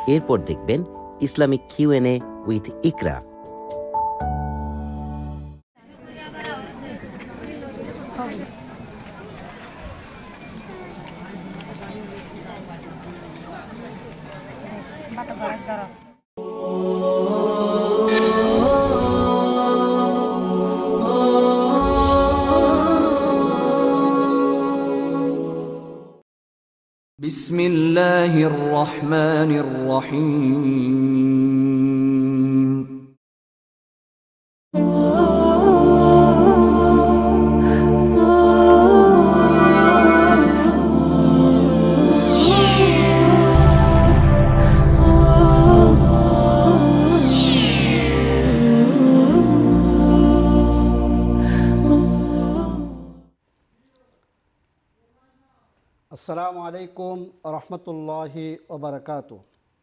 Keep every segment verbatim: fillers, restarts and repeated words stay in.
এরপর দেখবেন Islamic QnA with ইকরা। بسم الله الرحمن الرحيم আসসালামু আলাইকুম রহমতুল্লাহি ওবারাকাতু।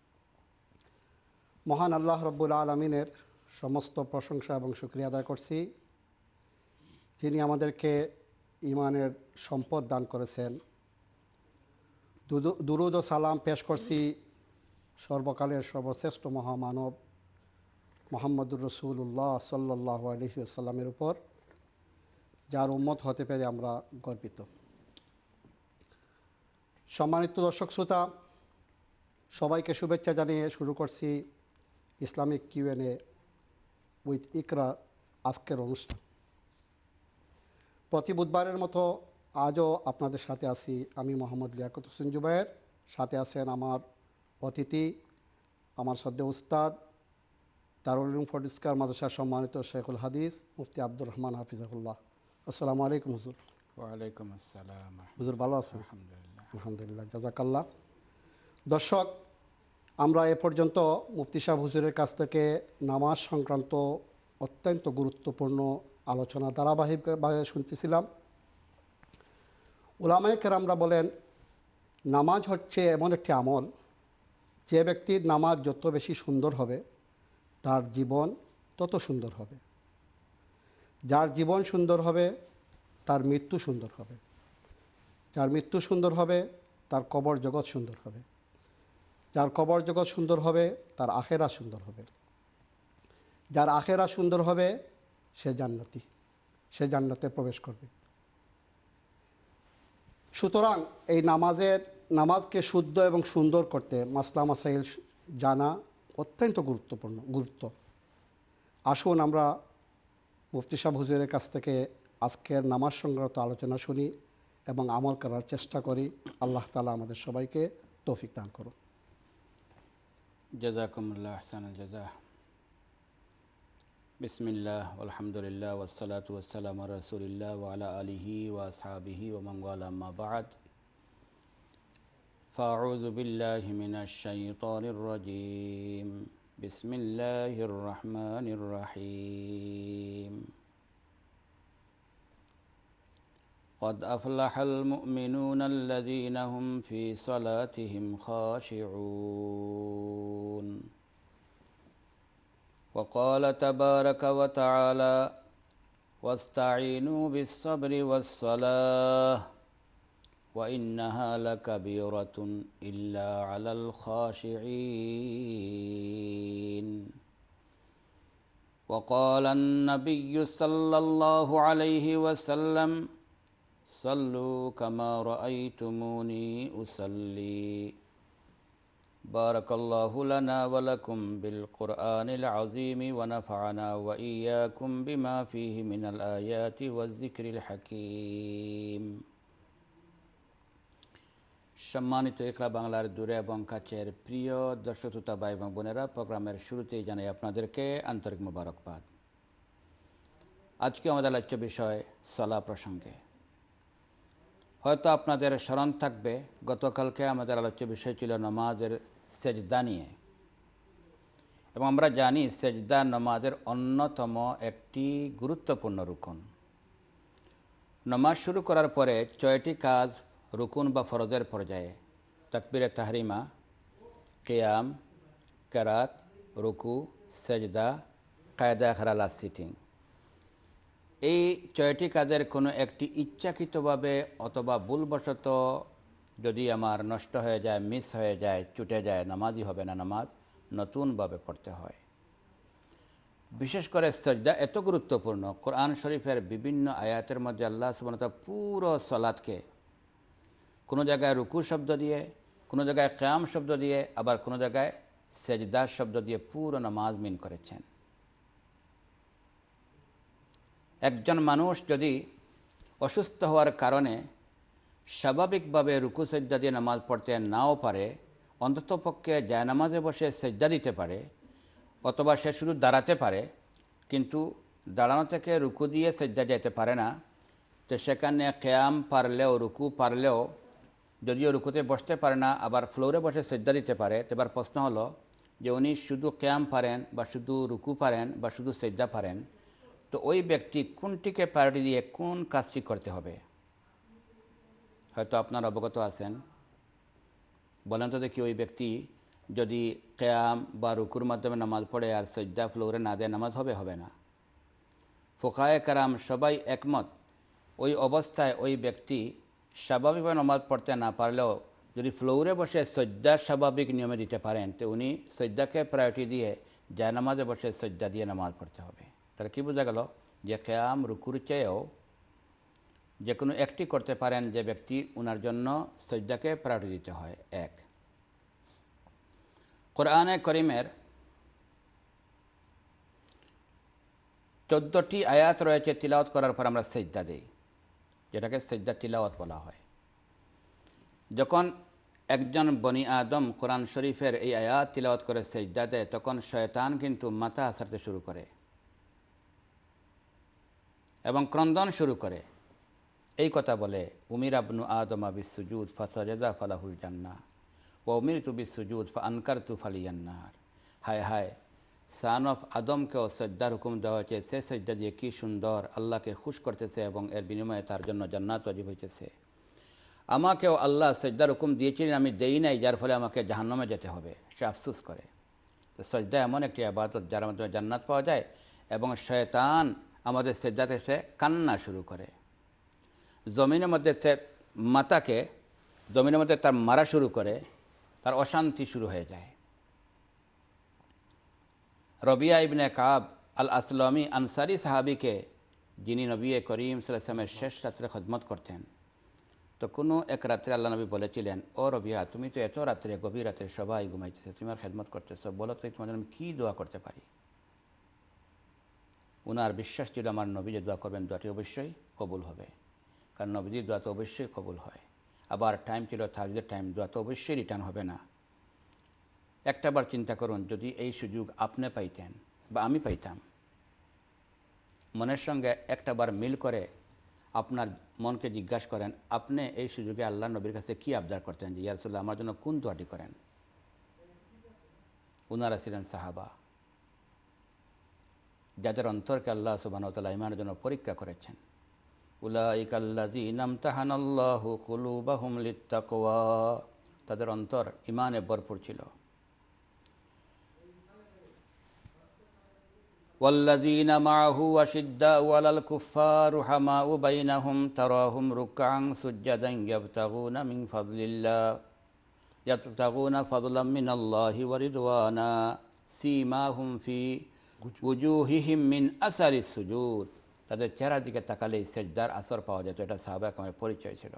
মহান আল্লাহ রব্বুল আলমিনের সমস্ত প্রশংসা এবং শুকরিয়া আদায় করছি, যিনি আমাদেরকে ইমানের সম্পদ দান করেছেন। দুরুদ ও সালাম পেশ করছি সর্বকালের সর্বশ্রেষ্ঠ মহামানব মুহাম্মদুর রাসূলুল্লাহ সাল্লাল্লাহু আলাইহি ওয়াসাল্লামের উপর, যার উম্মত হতে পেরে আমরা গর্বিত। সম্মানিত দর্শক শ্রোতা, সবাইকে শুভেচ্ছা জানিয়ে শুরু করছি ইসলামিক কিউএনএ উইথ ইকরা আজকের অনুষ্ঠান। প্রতি বুধবারের মতো আজও আপনাদের সাথে আছি আমি মোহাম্মদ লিয়াকত হোসেন জুবায়ের। সাথে আছেন আমার অতিথি, আমার শ্রদ্ধেয় উস্তাদ, দারুল উলুম ফটিকছড়ি মাদ্রাসার সম্মানিত শেখুল হাদিস মুফতি আব্দুর রহমান হাফিজাহুল্লাহ। আসসালামু আলাইকুম হুজুর। ওয়ালাইকুম আসসালাম। হুজুর ভালো আছেন? আলহামদুলিল্লাহ। আলহামদুলিল্লাহ, জাযাকাল্লাহ। দর্শক, আমরা এ পর্যন্ত মুফতি সাহেব হুজুরের কাছ থেকে নামাজ সংক্রান্ত অত্যন্ত গুরুত্বপূর্ণ আলোচনা ধারাবাহিকভাবে শুনতেছিলাম। উলামায়ে কেরামরা বলেন, নামাজ হচ্ছে এমন একটি আমল, যে ব্যক্তির নামাজ যত বেশি সুন্দর হবে তার জীবন তত সুন্দর হবে। যার জীবন সুন্দর হবে তার মৃত্যু সুন্দর হবে। যার মৃত্যু সুন্দর হবে তার কবর জগৎ সুন্দর হবে। যার কবর জগৎ সুন্দর হবে তার আখেরা সুন্দর হবে। যার আখেরা সুন্দর হবে সে জান্নাতি, সে জান্নাতে প্রবেশ করবে। সুতরাং এই নামাজের নামাজকে শুদ্ধ এবং সুন্দর করতে মাসলা মাসাইল জানা অত্যন্ত গুরুত্বপূর্ণ গুরুত্ব। আসুন আমরা মুফতি সাহেব হুজুরের কাছ থেকে আজকের নামাজ সংক্রান্ত আলোচনা শুনি এবং আমল করার চেষ্টা করি। আল্লাহ তাআলা আমাদের সবাইকে তৌফিক দান করুন। জাযাকুমুল্লাহ আহসানাল জাযা। বিসমিল্লাহ আলহামদুলিল্লাহ ওয়াসসালাতু ওয়াসসালামু আলা রাসূলিল্লাহ ওয়া আলা আলিহি ওয়া আসহাবিহি ওয়া মান ওয়ালা, আম্মা বা'দ। ফাআউযু বিল্লাহি মিনাশ শাইতানির রাজীম। বিসমিল্লাহির রাহমানির রাহিম। قد أفلح المؤمنون الذين هم في صلاتهم خاشعون. وقال تبارك وتعالى واستعينوا بالصبر والصلاة وإنها لكبيرة إلا على الخاشعين. وقال النبي صلى الله عليه وسلم صلوا كما رأيتموني أصلي. بارك الله لنا ولكم بالقرآن العظيم ونفعنا وإياكم بما فيه من الآيات والذكر الحكيم. সম্মানিত ইকরা বাংলার দূরে এবং কাছের প্রিয় দর্শক শ্রোতা ভাই এবং বোনেরা, প্রোগ্রামের শুরুতেই জানাই আপনাদেরকে আন্তরিক মোবারকবাদ। আজকে আমাদের আলোচ্য বিষয় সালাহ প্রসঙ্গে। হয়তো আপনাদের স্মরণ থাকবে, গতকালকে আমাদের আলোচ্য বিষয় ছিল নামাজের সেজদা নিয়ে, এবং আমরা জানি সেজদা নামাজের অন্যতম একটি গুরুত্বপূর্ণ রুকন। নামাজ শুরু করার পরে ছয়টি কাজ রুকুন বা ফরজের পর্যায়ে: তাকবীরে তাহরিমা, কিয়াম, কেরাত, রুকু, সেজদা, কায়দা খারালা সিটিং। এই ছয়টি কাজের কোনো একটি ইচ্ছাকৃতভাবে অথবা ভুলবশত যদি আমার নষ্ট হয়ে যায়, মিস হয়ে যায়, ছুটে যায়, নামাজই হবে না, নামাজ নতুনভাবে পড়তে হয়। বিশেষ করে সাজদা এত গুরুত্বপূর্ণ, কোরআন শরীফের বিভিন্ন আয়াতের মধ্যে আল্লাহ সুবহানাহু ওয়া তাআলা পুরো সালাতকে কোনো জায়গায় রুকু শব্দ দিয়ে, কোনো জায়গায় কিয়াম শব্দ দিয়ে, আবার কোনো জায়গায় সেজদা শব্দ দিয়ে পুরো নামাজ মিন করেছেন। একজন মানুষ যদি অসুস্থ হওয়ার কারণে স্বাভাবিকভাবে রুকু সেজদা দিয়ে নামাজ পড়তে নাও পারে, অন্ততপক্ষে জায়নামাজে বসে সেজদা দিতে পারে, অথবা সে শুধু দাঁড়াতে পারে, কিন্তু দাঁড়ানো থেকে রুকু দিয়ে সেজদা যেতে পারে না, তো সেখানে কিয়াম পারলেও, রুকু পারলেও, যদিও রুকুতে বসতে পারে না, আবার ফ্লোরে বসে সেজদা দিতে পারে। এবার প্রশ্ন হলো যে উনি শুধু কিয়াম পারেন, বা শুধু রুকু পারেন, বা শুধু সেজদা পারেন, তো ওই ব্যক্তি কোনটিকে প্রায়োরিটি দিয়ে কোন কাজটি করতে হবে? হয়তো আপনার অবগত আছেন, বলেন তো দেখি, ওই ব্যক্তি যদি কিয়াম বা রুকুর মাধ্যমে নামাজ পড়ে আর সেজদা ফ্লোরে না দেয়, নামাজ হবে? হবে না। ফুকায়ে কেরাম সবাই একমত, ওই অবস্থায় ওই ব্যক্তি স্বাভাবিকভাবে নামাজ পড়তে না পারলেও যদি ফ্লোরে বসে সেজদা স্বাভাবিক নিয়মে দিতে পারেন, তো উনি সেজদাকে প্রায়োরিটি দিয়ে জায়নামাজে বসে সেজদা দিয়ে নামাজ পড়তে হবে। তাহলে কি বোঝা গেল যে কিয়াম রুকুর চেয়েও যে কোনো একটি করতে পারেন যে ব্যক্তি, উনার জন্য সেজদাকে প্রায়োরিটি দিতে হয়। এক, কোরআনে করিমের চোদ্দটি আয়াত রয়েছে তিলাওয়াত করার পর আমরা সেজদা দেই, যেটাকে সেজদা তিলাওয়াত বলা হয়। যখন একজন বনি আদম কোরআন শরীফের এই আয়াত তিলাওয়াত করে সেজদা দেয়, তখন শয়তান কিন্তু মাথা আছাড়তে শুরু করে এবং ক্রন্দন শুরু করে, এই কথা বলে, উমির আবনু আদমা বিসসুজুদ ফাসাজাদা ফালাহুল জান্নাহ ওয়া উমিরতু বিসসুজুদ ফাআনকারতু ফালিয়ান্নার। হায় হায়, সান অফ আদমকেও সেজদার হুকুম দেওয়া হয়েছে, সে সেজদা দিয়ে কি সুন্দর আল্লাহকে খুশ করতেছে এবং এর বিনিময়ে তার জন্য জান্নাত ওয়াজিব হইতেছে। আমাকেও আল্লাহ সেজদার হুকুম দিয়েছিলেন, আমি দেই নাই, যার ফলে আমাকে জাহান্নামে যেতে হবে, সে আফসোস করে। তো সেজদা এমন একটি ইবাদত যার মাধ্যমে জান্নাত পাওয়া যায়, এবং শয়তান আমাদের সেজদাতে সে কান্না শুরু করে, জমিনের মধ্যে সে মাতাকে জমিনের মধ্যে তার মারা শুরু করে, তার অশান্তি শুরু হয়ে যায়। রবিয়া ইবনে কাব আল আসলামি আনসারি সাহাবিকে, যিনি নবী করিম সাল্লাল্লাহু আলাইহি ওয়াসাল্লামের শেষ রাত্রে খেদমত করতেন, তো কোনো এক রাত্রে আল্লাহ নবী বলেছিলেন, ও রবিয়া, তুমি তো এত রাত্রে, গভীর রাত্রে সবাই ঘুমাইতেছে, তুমি আর খেদমত করতেছো, বলো তো তোমাদের আমি কী দোয়া করতে পারি? উনার বিশ্বাস ছিল আমার নবী যে দোয়া করবেন, দোয়াটি অবশ্যই কবুল হবে, কারণ নবীজির দোয়া তো অবশ্যই কবুল হয়। আবার টাইম ছিল তাহাজ্জুদের টাইম, দোয়া তো অবশ্যই রিটার্ন হবে না। একটাবার চিন্তা করুন, যদি এই সুযোগ আপনি পাইতেন বা আমি পাইতাম, মনের সঙ্গে একটাবার মিল করে আপনার মনকে জিজ্ঞাসা করেন, আপনি এই সুযোগে আল্লাহ নবীর কাছে কি আবদার করতেন যে ইয়া রাসূলুল্লাহ আমার জন্য কোন দোয়াটি করেন? উনারা ছিলেন সাহাবা, যাদের অন্তরকে আল্লাহ সুবহানাহু ওয়া তাআলা ঈমানের জন্য পরীক্ষা করেছেন। উলাইকা আল্লাযীনা ইমতাহানাল্লাহু কুলুবাহুম লিত্তাকওয়া, তাদের অন্তর ঈমানে ভরপুর ছিল। ওয়াল্লাযীনা মাআহু আশিদ্দাউ আলাল কুফফার রুহামাউ বাইনাহুম তারাহুম রুকআন সুজদান ইয়াবতাগুনা মিন ফাদলিল্লাহ ইয়াবতাগুনা ফাদলাম মিনাল্লাহি ওয়া রিদওয়ানা সীমাহুম ফি উজুহিহিম মিন আসারিস সুজুদ। তাদের চেহারার দিকে তাকালেই সেজদার আসর পাওয়া যেত। এটা সাহাবায়ে কেরামের পরিচয় ছিল।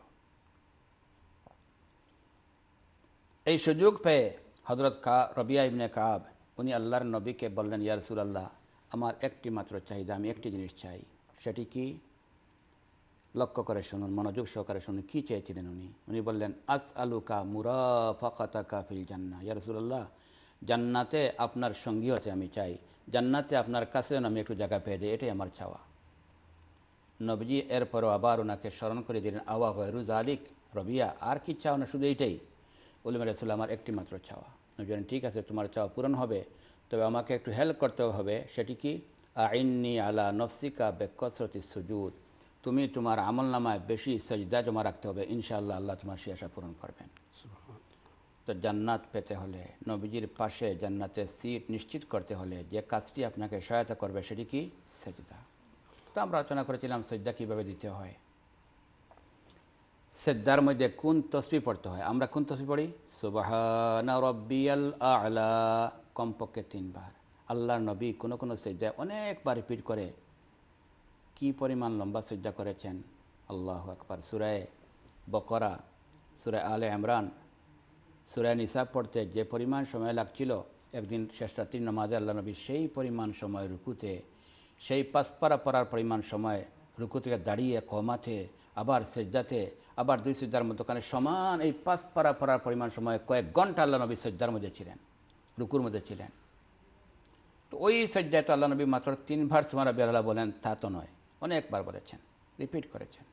এই সুযোগ পেয়ে হযরত কা রবিয়া ইবনে কাব উনি আল্লাহর নবীকে বললেন, ইয়া রাসূলুল্লাহ, আমার একটি মাত্র চাহিদা, আমি একটি জিনিস চাই। সেটি কি? লক্ষ্য করে শুনুন, মনোযোগ সহকারে শুনুন, কি চেয়েছিলেন উনি? উনি বললেন, আসআলুকা মুরাফাকাতাকা ফিল জান্নাহ। ইয়া রাসূলুল্লাহ, জান্নাতে আপনার সঙ্গী হতে আমি চাই, জান্নাতে আপনার কাছে আমি একটু জায়গা পেয়ে যাই, এটাই আমার চাওয়া। নবীজি এরপরও আবার ওনাকে স্মরণ করে দিলেন, আওয়া গায়রু যালিক, রবিয়া, আর কি চাও না শুধু এইটাই? বললেন, রাসূলুল্লাহ, আমার একটি মাত্র চাওয়া। নবী বলেন, ঠিক আছে, তোমার চাওয়া পূরণ হবে, তবে আমাকে একটু হেল্প করতে হবে। সেটি কি? আইন্নি আলা নফসিকা বিকাসরাতি সুজুদ, তুমি তোমার আমলনামায় বেশি সেজদা জমা রাখতে হবে, ইনশাআল্লাহ আল্লাহ তোমার সেই আশা পূরণ করবেন। তো জান্নাত পেতে হলে, নবীজির পাশে জান্নাতের সিট নিশ্চিত করতে হলে যে কাজটি আপনাকে সহায়তা করবে, সেটি কি? সেজদা। তো আমরা আলোচনা করেছিলাম সেজদা কীভাবে দিতে হয়। সেজদার মধ্যে কোন তসবিহ পড়তে হয়? আমরা কোন তসবিহ পড়ি? সুবহানা রাব্বিয়াল আ'লা, কমপক্ষে তিনবার। আল্লাহর নবী কোনো কোনো সেজদায় অনেকবার রিপিট করে কি পরিমাণ লম্বা সেজদা করেছেন। আল্লাহু আকবার। সূরা বকরা, সূরা আলে ইমরান, সূরা নিসা পড়তে যে পরিমাণ সময় লাগছিল, একদিন শেষ রাত্রির নামাজে আল্লাহ নবী সেই পরিমাণ সময় রুকুতে, সেই পাঁচপারা পড়ার পরিমাণ সময় রুকু থেকে দাঁড়িয়ে কমাতে, আবার সেজদাতে, আবার দুই সেজদার মধ্যখানে সমান এই পাঁচপারা পড়ার পরিমাণ সময় কয়েক ঘন্টা আল্লাহ নবী সেজদার মধ্যে ছিলেন, রুকুর মধ্যে ছিলেন। তো ওই সেজদায় তো আল্লাহ নবী মাত্র তিনবার সুবহান রাব্বিয়াল আ'লা বলেন তা তো নয়, অনেকবার বলেছেন, রিপিট করেছেন।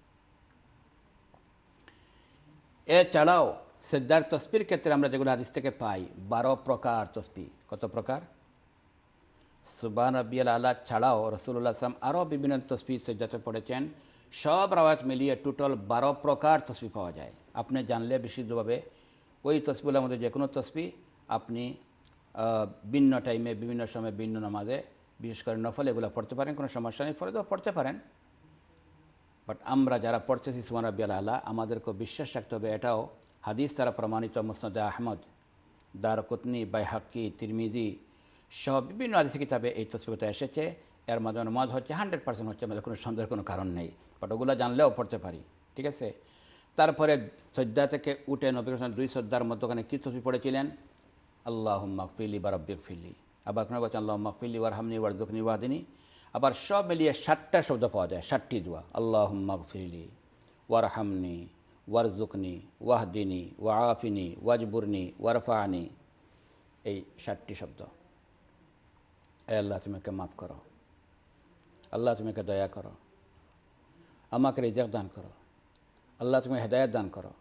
এছাড়াও সেজদার তসবির ক্ষেত্রে আমরা যেগুলো হাদিস থেকে পাই, বারো প্রকার তসবিহ। কত প্রকার? সুবহান রাব্বিয়াল আ'লা ছাড়াও রাসূলুল্লাহ সাল্লাল্লাহু আলাইহি ওয়াসাল্লাম আরও বিভিন্ন তসবিহ সেজদাতে পড়েছেন। সব রাওয়ায়াত মিলিয়ে টোটাল বারো প্রকার তসবিহ পাওয়া যায়। আপনি জানলে বিশুদ্ধভাবে ওই তসবিহগুলোর মধ্যে যে কোনো তসবিহ আপনি ভিন্ন টাইমে, বিভিন্ন সময়ে, ভিন্ন নামাজে, বিশেষ করে নফল এগুলো পড়তে পারেন, কোনো সমস্যা নেই, ফরজও পড়তে পারেন। বাট আমরা যারা পড়তেছি সুবহান রাব্বিয়াল আ'লা, আমাদেরকে বিশ্বাস রাখতে হবে এটাও হাদিস দ্বারা প্রমাণিত, মুসনাদে আহমদ, দারকুতনি, বাইহাক্কি, তিরমিজি সহ বিভিন্ন হাদিস কিতাবে এই তসবিহটা এসেছে। এর মাধ্যমে নামাজ হচ্ছে হান্ড্রেড পার্সেন্ট হচ্ছে, আমাদের কোনো সন্দেহের কোনো কারণ নেই। বাট ওগুলো জানলেও পড়তে পারি, ঠিক আছে। তারপরে সজ্জা থেকে উঠে নবী রাসূল দুই সজ্জার মধ্যখানে কি তসবিহ পড়েছিলেন? আল্লাহুম্মা গফিরলি বা রাব্বি গফিরলি। আবার কোনো বলছেন আল্লাহুম্মা গফিরলি ওয়ারহামনি ওয়ারযুকনি ওয়াহদিনি। আবার সব মিলিয়ে ষাটটা শব্দ পাওয়া যায়, ষাটটি দোয়া। আল্লাহুম্মা গফিরলি ওয়ারহামনি ওয়ারযুকনি ওয়াহদিনি ওয়াআফিনি ওয়াজবুরনি ওয়ারফা'নি, এই ষাটটি শব্দ। এ আল্লাহ তুমি আমাকে মাফ করো, আল্লাহ তুমি আমাকে দয়া করো, আমাকে রিজক দান করো, আল্লাহ তুমি হেদায়েত দান করো,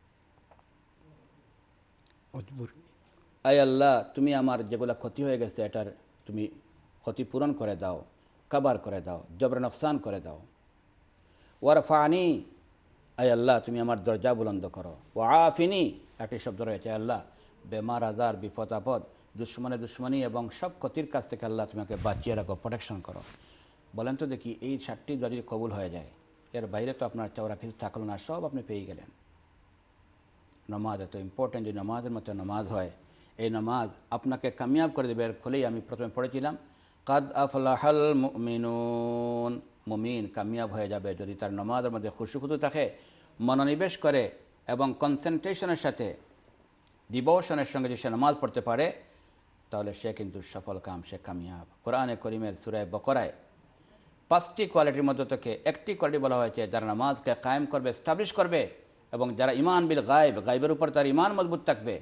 আয় আল্লাহ তুমি আমার যেগুলো ক্ষতি হয়ে গেছে এটার তুমি ক্ষতিপূরণ করে দাও, কাবার করে দাও, জবর নফসান করে দাও। ওয়ারফা'নি, আয় আল্লাহ তুমি আমার দরজা বুলন্দ করো। ওয়াআফিনি, একটি শব্দ রয়েছে, আল্লাহ বেমার আজার, বিপদ আপদ, দুশ্মনে দুশ্মনী এবং সব ক্ষতির কাছ থেকে আল্লাহ তোমাকে বাঁচিয়ে রাখো, প্রোটেকশন করো। বলেন তো দেখি, এই ষাটটি যদি কবুল হয়ে যায়, এর বাইরে তো আপনার চাওয়া কিছু থাকলো না, সব আপনি পেয়ে গেলেন। নামাজ এত ইম্পর্টেন্ট, যে নামাজের মতো নামাজ হয়, এই নামাজ আপনাকে কামিয়াব করে দেবে। এর ফলেই আমি প্রথমে পড়েছিলাম কাদ আফলাহাল মুমিনুন, মুমিন কামিয়াব হয়ে যাবে যদি তার নামাজের মধ্যে খুশুখুশু থাকে, মনোনিবেশ করে এবং কনসেন্ট্রেশনের সাথে, ডিভোশনের সঙ্গে যে সে নামাজ পড়তে পারে, তাহলে সে কিন্তু সফল কাম, সে কামিয়াব। কোরআনে করিমের সূরা বকরায় পাঁচটি কোয়ালিটির মধ্যে থেকে একটি কোয়ালিটি বলা হয়েছে, যারা নামাজকে কায়েম করবে, এস্টাবলিশ করবে, এবং যারা ইমান বিল গায়েব, গায়েবের উপর তার ইমান মজবুত থাকবে,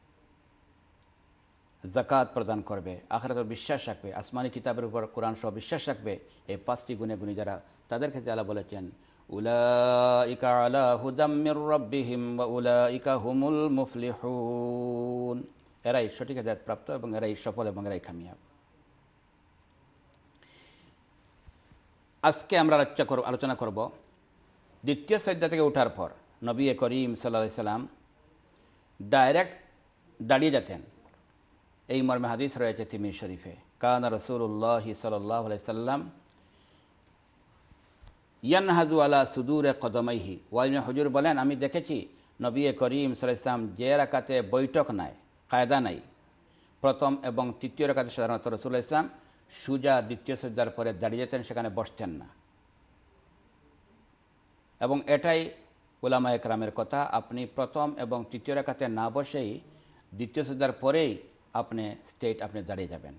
যাকাত প্রদান করবে, আখিরাতের বিশ্বাস রাখবে, আসমানি কিতাবের উপর কোরআন সহ বিশ্বাস রাখবে, এই পাঁচটি গুণে গুণী যারা, তাদের ক্ষেত্রে আল্লাহ বলেছেন উলাইকা আলা হুদাম মির রাব্বিহিম ওয়া উলাইকা হুমুল মুফলিহুন, এরাই সঠিক হেদায়েত প্রাপ্ত এবং এরাই সফল এবং এরাই কামিয়াব। আজকে আমরা আলোচনা করব দ্বিতীয় সাজদা থেকে ওঠার পর নবী করিম সাল্লাল্লাহু আলাইহি সাল্লাম ডাইরেক্ট দাঁড়িয়ে যেতেন। এই মর্মে হাদিস রয়েছে তিরমিজি শরীফে, কানা রাসূলুল্লাহ সাল্লাল্লাহু আলাইহি সাল্লাম ইয়ানহাজু আলা সুদুরে কদমাইহি। ওয়াইন হুজুর বলেন, আমি দেখেছি নবী করিম সাল্লাল্লাহু আলাইহি সাল্লাম যে রাকাতে বৈঠক নাই, কায়দা নাই, প্রথম এবং তৃতীয় রাকাতে সাধারণত রাসূলুল্লাহ ইসলাম সুজা দ্বিতীয় সাজদার পরে দাঁড়িয়ে যেতেন, সেখানে বসতেন না। এবং এটাই উলামা একরামের কথা, আপনি প্রথম এবং তৃতীয় রাকাতে না বসেই দ্বিতীয় সাজদার পরেই আপনি স্টেট আপনি দাঁড়িয়ে যাবেন।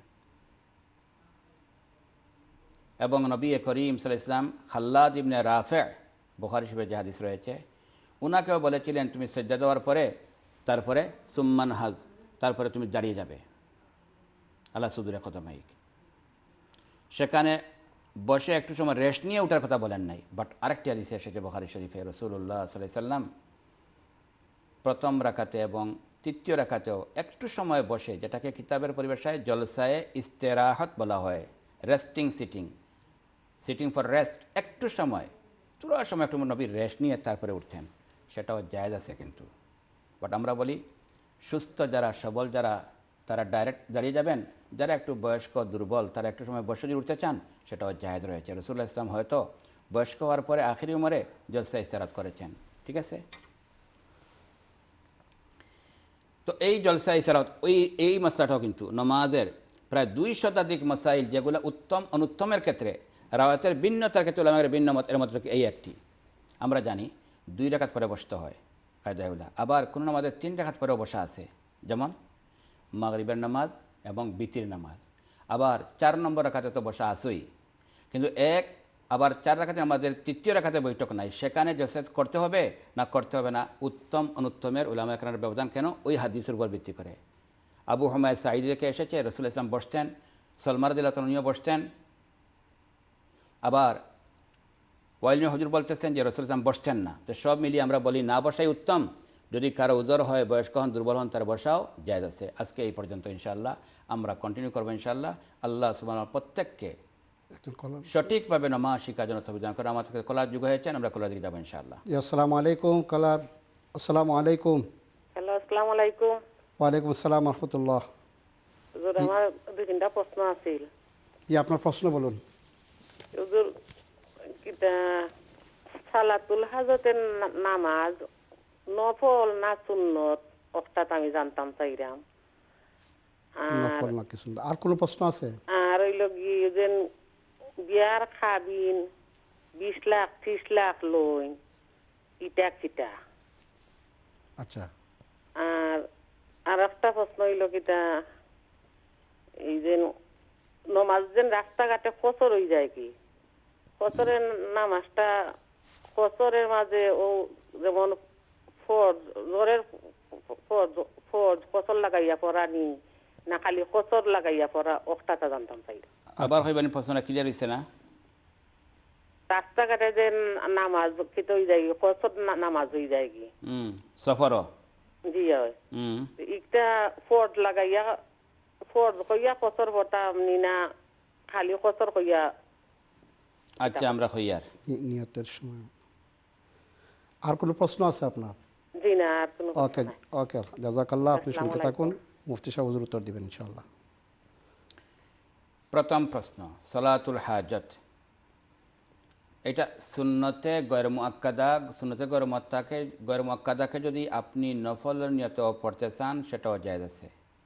এবং নবী করিম সাল্লাল্লাহু আলাইহি ওয়াসাল্লাম খাল্লাদ ইবনে রাফি', বুখারী শরীফে যে হাদিস রয়েছে, উনাকেও বলেছিলেন তুমি সাজদা দেওয়ার পরে তারপরে সুম্মান হাজ, তারপরে তুমি দাঁড়িয়ে যাবে আলা সুদুরে কদমাইক। সেখানে বসে একটু সময় রেস্ট নিয়ে ওঠার কথা বলেন নাই। বাট আরেকটি হাদিসে এসেছে বুখারী শরীফে, রাসূলুল্লাহ সাল্লাল্লাহু আলাইহি ওয়াসাল্লাম প্রথম রাকাতে এবং তৃতীয় রাকাতেও একটু সময় বসে, যেটাকে কিতাবের পরিভাষায় জলসায়ে ইস্তেরাহাত বলা হয়, resting sitting, sitting for rest, একটু সময়, পুরো সময় একটু নবী রেস্ট নিয়ে তারপরে উঠতেন, সেটাও জায়েজ আছে কিন্তু। বাট আমরা বলি সুস্থ যারা, সবল যারা, তারা ডাইরেক্ট দাঁড়িয়ে যাবেন। যারা একটু বয়স্ক, দুর্বল, তারা একটু সময় বসে যদি উঠতে চান, সেটাও জায়েজ রয়েছে। রাসূলুল্লাহ ইসলাম হয়তো বয়স্ক হওয়ার পরে আখিরি উমরে জলসা ইস্তেরাহাত করেছেন, ঠিক আছে? তো এই জলসা ইসারাত ওই এই মশলাটাও কিন্তু নমাজের প্রায় দুই শতাধিক মাসাইল যেগুলো উত্তম অনুত্তমের ক্ষেত্রে রাওয়াতের ভিন্নতার ক্ষেত্রে উলামাদের ভিন্ন মত, এর মধ্যে এই একটি। আমরা জানি দুই রাকাত পরে বসতে হয় কায়দাউলা, আবার কোনো নামাজের তিন রাকাত পরেও বসা আছে, যেমন মাগরিবের নামাজ এবং বিতির নামাজ। আবার চার নম্বর রাকাতে তো বসা আসই, কিন্তু এক আবার চার রাকাতে আমাদের তৃতীয় রাকাতে বৈঠক নাই, সেখানে জলসা করতে হবে না করতে হবে না, উত্তম অনুত্তমের উলামা একরামের ব্যবধান কেন? ওই হাদিসের উপর ভিত্তি করে। আবু হুমায়দ সাঈদী থেকে এসেছে রাসূল ইসলাম বসতেন, সালমান রাদিয়াল্লাহু তাআলা উনিও বসতেন। আবার ওয়াইল হুজুর বলতেছেন যে রাসূল ইসলাম বসতেন না। তো সব মিলিয়ে আমরা বলি না বসাই উত্তম। যদি কারো উজর হয়, বয়স্ক হন, দুর্বল হন, তার বসাও জায়েজ আছে। আজকে এই পর্যন্ত ইনশাআল্লাহ, আমরা কন্টিনিউ করবো ইনশাআল্লাহ। আল্লাহ সুবহানাহু ওয়া তাআলা প্রত্যেককে সঠিকভাবে নামাজ শিক্ষার জন্য তৌফিক দান করে। আমাদের কলার যুগ হয়েছেন, আমরা কলার দিকে যাবো ইনশাআল্লাহ। আসসালামু আলাইকুম কালার। আসসালামু আলাইকুম। হ্যালো, আসসালামু আলাইকুম। ওয়ালাইকুম আসসালাম রহমতুল্লাহ। হুজুর, আমার দুই তিনটা প্রশ্ন আছিল। কি আপনার প্রশ্ন বলুন। হুজুর, কিটা সালাতুল হাজতের নামাজ নফল না সুন্নত ওটা আমি জানতাম চাইরাম। নফল না কি সুন্নত? আর কোনো প্রশ্ন আছে? আর হইল কি যে বিয়ার খাবিন বিশ লাখ ত্রিশ লাখ লই ইটা কিটা? আচ্ছা। আর আর একটা প্রশ্ন হইল কিটা, এই যে নমাজ যেন রাস্তাঘাটে কসর হয়ে যায় কি, কসরের নামাজটা কসরের মাঝে ও যেমন ফরজ জোরের ফরজ ফরজ কসর লাগাইয়া পড়া নি না খালি কসর লাগাইয়া পড়া ওটাটা জানতাম চাই। আবার হইবেন প্রশ্নটা ক্লিয়ার হইছে না? রাস্তাঘাটে যে নামাজ খেতে হয়ে যায় কসর নামাজ হয়ে যায় কি? হুম, সফরও জি হয়। হুম, একটা ফরজ লাগাইয়া ফরজ কইয়া কসর পড়তাম নি না খালি কসর কইয়া? আচ্ছা, আমরা হইয়ার নিয়তের সময়। আর কোনো প্রশ্ন আছে আপনার? জি না, আর কোনো ওকে ওকে, জাযাকাল্লাহ। আপনি শুনতে থাকুন, মুফতি সাহেব হুজুর উত্তর দিবেন ইনশাআল্লাহ। প্রথম প্রশ্ন, সালাতুল হাজত এটা সুন্নতে গয়র মুআক্কাদা, সুন্নতে গয়র মুআক্কাদাকে গয়র মুআক্কাদাকে যদি আপনি নফলের নিয়তে পড়তে চান সেটাও জায়েজ আছে।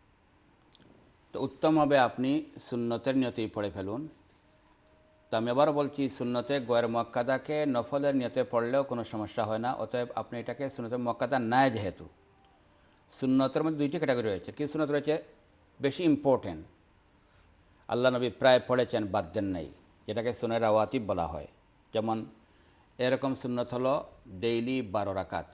তো উত্তম হবে আপনি সুন্নতের নিয়তেই পড়ে ফেলুন। তো আমি আবার বলছি, সুন্নতে গয়র মুআক্কাদাকে নফলের নিয়তে পড়লেও কোনো সমস্যা হয় না। অতএব আপনি এটাকে সুন্নতে মুআক্কাদা নাই, যেহেতু সুন্নতের মধ্যে দুইটি ক্যাটাগরি রয়েছে। কি সুন্নত রয়েছে বেশি ইম্পর্টেন্ট, আল্লাহ নবী প্রায় পড়েছেন, বাদ দেন নাই, যেটাকে সুন্নাহ রাওয়াতিব বলা হয়। যেমন এরকম সুন্নত হলো ডেইলি বারো রাকাত,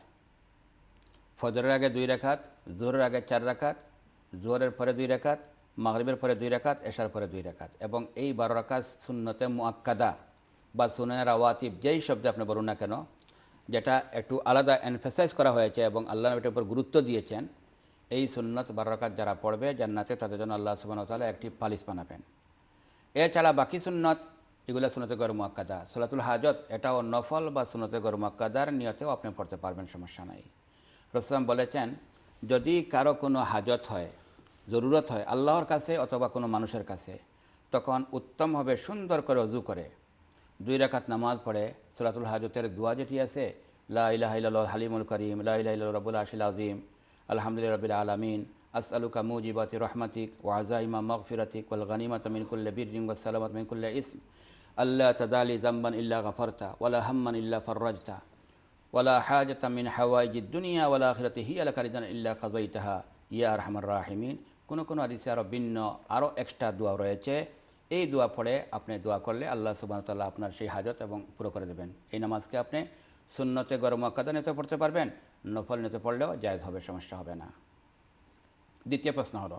ফজরের আগে দুই রাকাত, জোহরের আগে চার রাকাত, জোহরের পরে দুই রাকাত, মাগরিবের পরে দুই রাকাত, এশার পরে দুই রাকাত। এবং এই বারো রাকাত সুন্নতে মুআক্কাদা বা সুন্নাহ রাওয়াতিব যেই শব্দে আপনি বলুন না কেন, যেটা একটু আলাদা এনফাসাইজ করা হয়েছে এবং আল্লাহ নবীর উপর গুরুত্ব দিয়েছেন, এই সুন্নত বারো রাকাত যারা পড়বে জান্নাতে তাদের জন্য আল্লাহ সুবহানাহু ওয়া তাআলা একটি পালিশ বানাবেন। এছাড়া বাকি সুন্নত এগুলো সুন্নতে গয়র মুআক্কাদা। সালাতুল হাজত এটাও নফল বা সুন্নতে গয়র মুআক্কাদার নিয়তেও আপনি পড়তে পারবেন, সমস্যা নাই। রাসূল বলেছেন, যদি কারো কোনো হাজত হয়, জরুরত হয় আল্লাহর কাছে অথবা কোনো মানুষের কাছে, তখন উত্তম হবে সুন্দর করে ওযু করে দুই রাকাত নামাজ পড়ে সালাতুল হাজতের দোয়া যেটি আছে, লা ইলাহা ইল্লাল্লাহুল হালিমুল কারীম, লা ইলাহা ইল্লাল্লাহু রাব্বুল আরশিল আযীম, আলহামদুলিল্লাহি রাব্বিল আলামিন, আসআলুকা মুজিবাতি রাহমাতিক ওয়া আযাইমা মাগফিরাতিক ওয়াল গনিমাতা মিন কুল্লি বিররিন ওয়াস সালামাতা মিন কুল্লি ইসম, আল্লা তাদালি যামবান ইল্লা গাফারতা ওয়ালা হাম্মান ইল্লা ফাররাজতা ওয়ালা হাজাতা মিন হাওয়াইজিদ দুনিয়া ওয়াল আখিরাতি হিয়া লাকা রিদান ইল্লা কাযাইতাহা ইয়া আরহামার রাহিমিন। কোনো কোনো হাদিসে আরও ভিন্ন আরও এক্সট্রা দোয়া রয়েছে। এই দোয়া পড়ে আপনি দোয়া করলে আল্লাহ সুবহানাহু ওয়া তাআলা আপনার সেই হাজত এবং পুরো করে দেবেন। এই নামাজকে আপনি সুন্নতে গয়র মুআক্কাদা নিতে পড়তে পারবেন, নফল নিতে পড়লেও জায়েজ হবে, সমস্যা হবে না। দ্বিতীয় প্রশ্ন হলো,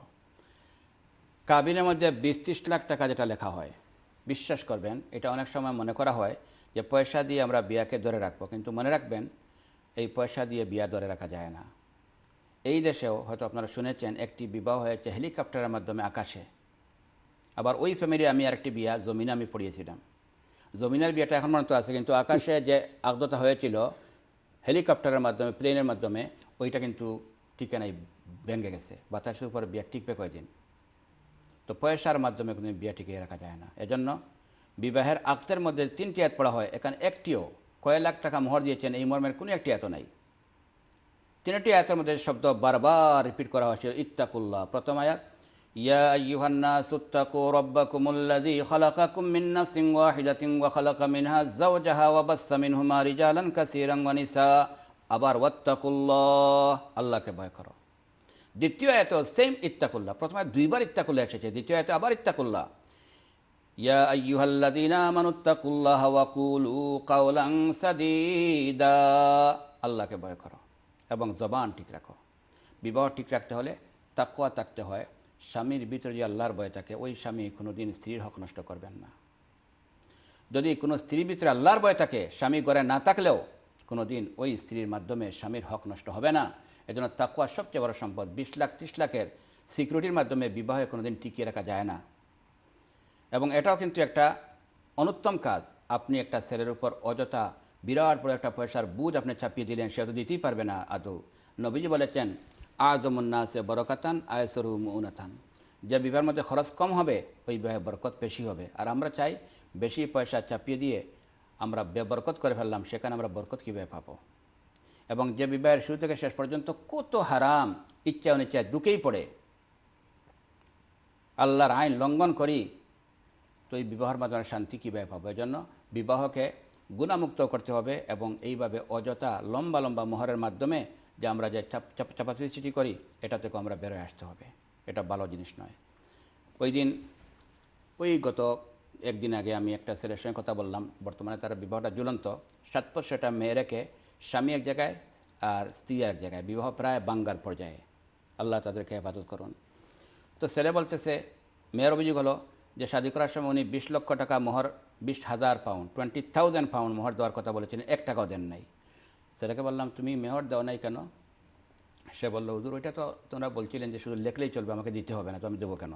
কাবিনের মধ্যে বিশ ত্রিশ লাখ টাকা যেটা লেখা হয়, বিশ্বাস করবেন এটা অনেক সময় মনে করা হয় যে পয়সা দিয়ে আমরা বিয়াকে ধরে রাখবো, কিন্তু মনে রাখবেন এই পয়সা দিয়ে বিয়া ধরে রাখা যায় না। এই দেশেও হয়তো আপনারা শুনেছেন একটি বিবাহ হয়েছে হেলিকপ্টারের মাধ্যমে আকাশে। আবার ওই ফ্যামিলি আমি আরেকটি বিয়া জমিনে আমি পড়িয়েছিলাম। জমিনের বিয়াটা এখন পর্যন্ত আছে, কিন্তু আকাশে যে আগদতা হয়েছিল হেলিকপ্টারের মাধ্যমে, প্লেনের মাধ্যমে, ওইটা কিন্তু টিকে নাই, ভেঙে গেছে। বাতাসের উপর বিয়া টিকবে কয়দিন? তো পয়সার মাধ্যমে কোনো বিয়া টিকিয়ে রাখা যায় না। এজন্য বিবাহের আকদের মধ্যে তিনটি আয়াত পড়া হয়, এখানে একটিও কয় লাখ টাকা মোহর দিয়েছেন, এই মর্মের কোনো একটি আয়াত নাই। তিনটি আয়াতের মধ্যে শব্দ বারবার রিপিট করা হয়েছে, ইত্তাকুল্লাহ। প্রথম আয়াত, ইয়া আইয়ুহান নাসু ইত্তাকু রাব্বাকুমুল্লাযী খালাকাকুম মিন নাফসিন ওয়াহিদাতিন ওয়া খালাকা মিনহা যাওজাহা ওয়া বাসসা মিনহুমা রিজালান কাসীরান ওয়া নিসা। আবার ওয়াত্তাকুল্লাহ, আল্লাহকে ভয় করো। দ্বিতীয় আয়াতে সেম ইত্তাকুল্লাহ, প্রথমে দুইবার ইত্তাকুল্লাহ এসেছে, দ্বিতীয় আয়াতে আবার ইত্তাকুল্লাহ, ইয়া আইয়ুহাল্লাযীনা আমানুত্তাকুল্লাহা ওয়া কুলু কাওলান সাদীদা। আল্লাহকে ভয় করো এবং জবান ঠিক রাখো। বিবাহ ঠিক রাখতে হলে তাকওয়া থাকতে হয়। স্বামীর ভিতরে যে আল্লাহর ভয় থাকে, ওই স্বামী কোনোদিন স্ত্রীর হক নষ্ট করবেন না। যদি কোনো স্ত্রীর ভিতরে আল্লাহর ভয় থাকে, স্বামী ঘরে না থাকলেও কোনোদিন ওই স্ত্রীর মাধ্যমে স্বামীর হক নষ্ট হবে না। এজন্য তাকওয়া সবচেয়ে বড় সম্পদ। বিশ লাখ ত্রিশ লাখের সিকিউরিটির মাধ্যমে বিবাহে কোনোদিন টিকিয়ে রাখা যায় না। এবং এটাও কিন্তু একটা অনুত্তম কাজ। আপনি একটা ছেলের উপর অযথা বিরাট বড় একটা পয়সার বুঝ আপনি চাপিয়ে দিলেন, সে তো দিতেই পারবে না আদৌ। নবীজি বলেছেন, আযমুন নাসে বরকাতান আয়সরু মুউনাতান। যে বিবাহের মধ্যে খরচ কম হবে, ওই বিবাহে বরকত বেশি হবে। আর আমরা চাই বেশি পয়সা চাপিয়ে দিয়ে আমরা বেবরকত করে ফেললাম, সেখানে আমরা বরকত কীভাবে পাবো? এবং যে বিবাহের শুরু থেকে শেষ পর্যন্ত কত হারাম ইচ্ছা অনিচ্ছায় ঢুকেই পড়ে, আল্লাহর আইন লঙ্ঘন করি, তো এই বিবাহের মাধ্যমে শান্তি কীভাবে পাবো? এই জন্য বিবাহকে গুণামুক্ত করতে হবে এবং এইভাবে অযথা লম্বা লম্বা মোহরের মাধ্যমে যে আমরা যে চাপাচুপি করি, এটা থেকে আমরা বেরোয় আসতে হবে। এটা ভালো জিনিস নয়। ওই দিন ওই গত একদিন আগে আমি একটা ছেলের সঙ্গে কথা বললাম, বর্তমানে তার বিবাহটা ঝুলন্ত। সাত বছর সেটা মেয়ে রেখে স্বামী এক জায়গায় আর স্ত্রী এক জায়গায়, বিবাহ প্রায় বাঙ্গার পর্যায়ে। আল্লাহ তাদেরকে হেফাজত করুন। তো ছেলে বলতেছে, মেয়ের অভিযোগ হলো যে শাদী করার সময় উনি বিশ লক্ষ টাকা মোহর, বিশ হাজার পাউন্ড টোয়েন্টি থাউজেন্ড পাউন্ড মোহর দেওয়ার কথা বলেছিলেন, এক টাকাও দেন নাই। ছেলেকে বললাম, তুমি মেহর দেওয়া নাই কেন? সে বলল, হুজুর ওইটা তো তোমরা বলছিলেন যে শুধু লেখলেই চলবে, আমাকে দিতে হবে না, তো আমি দেবো কেন?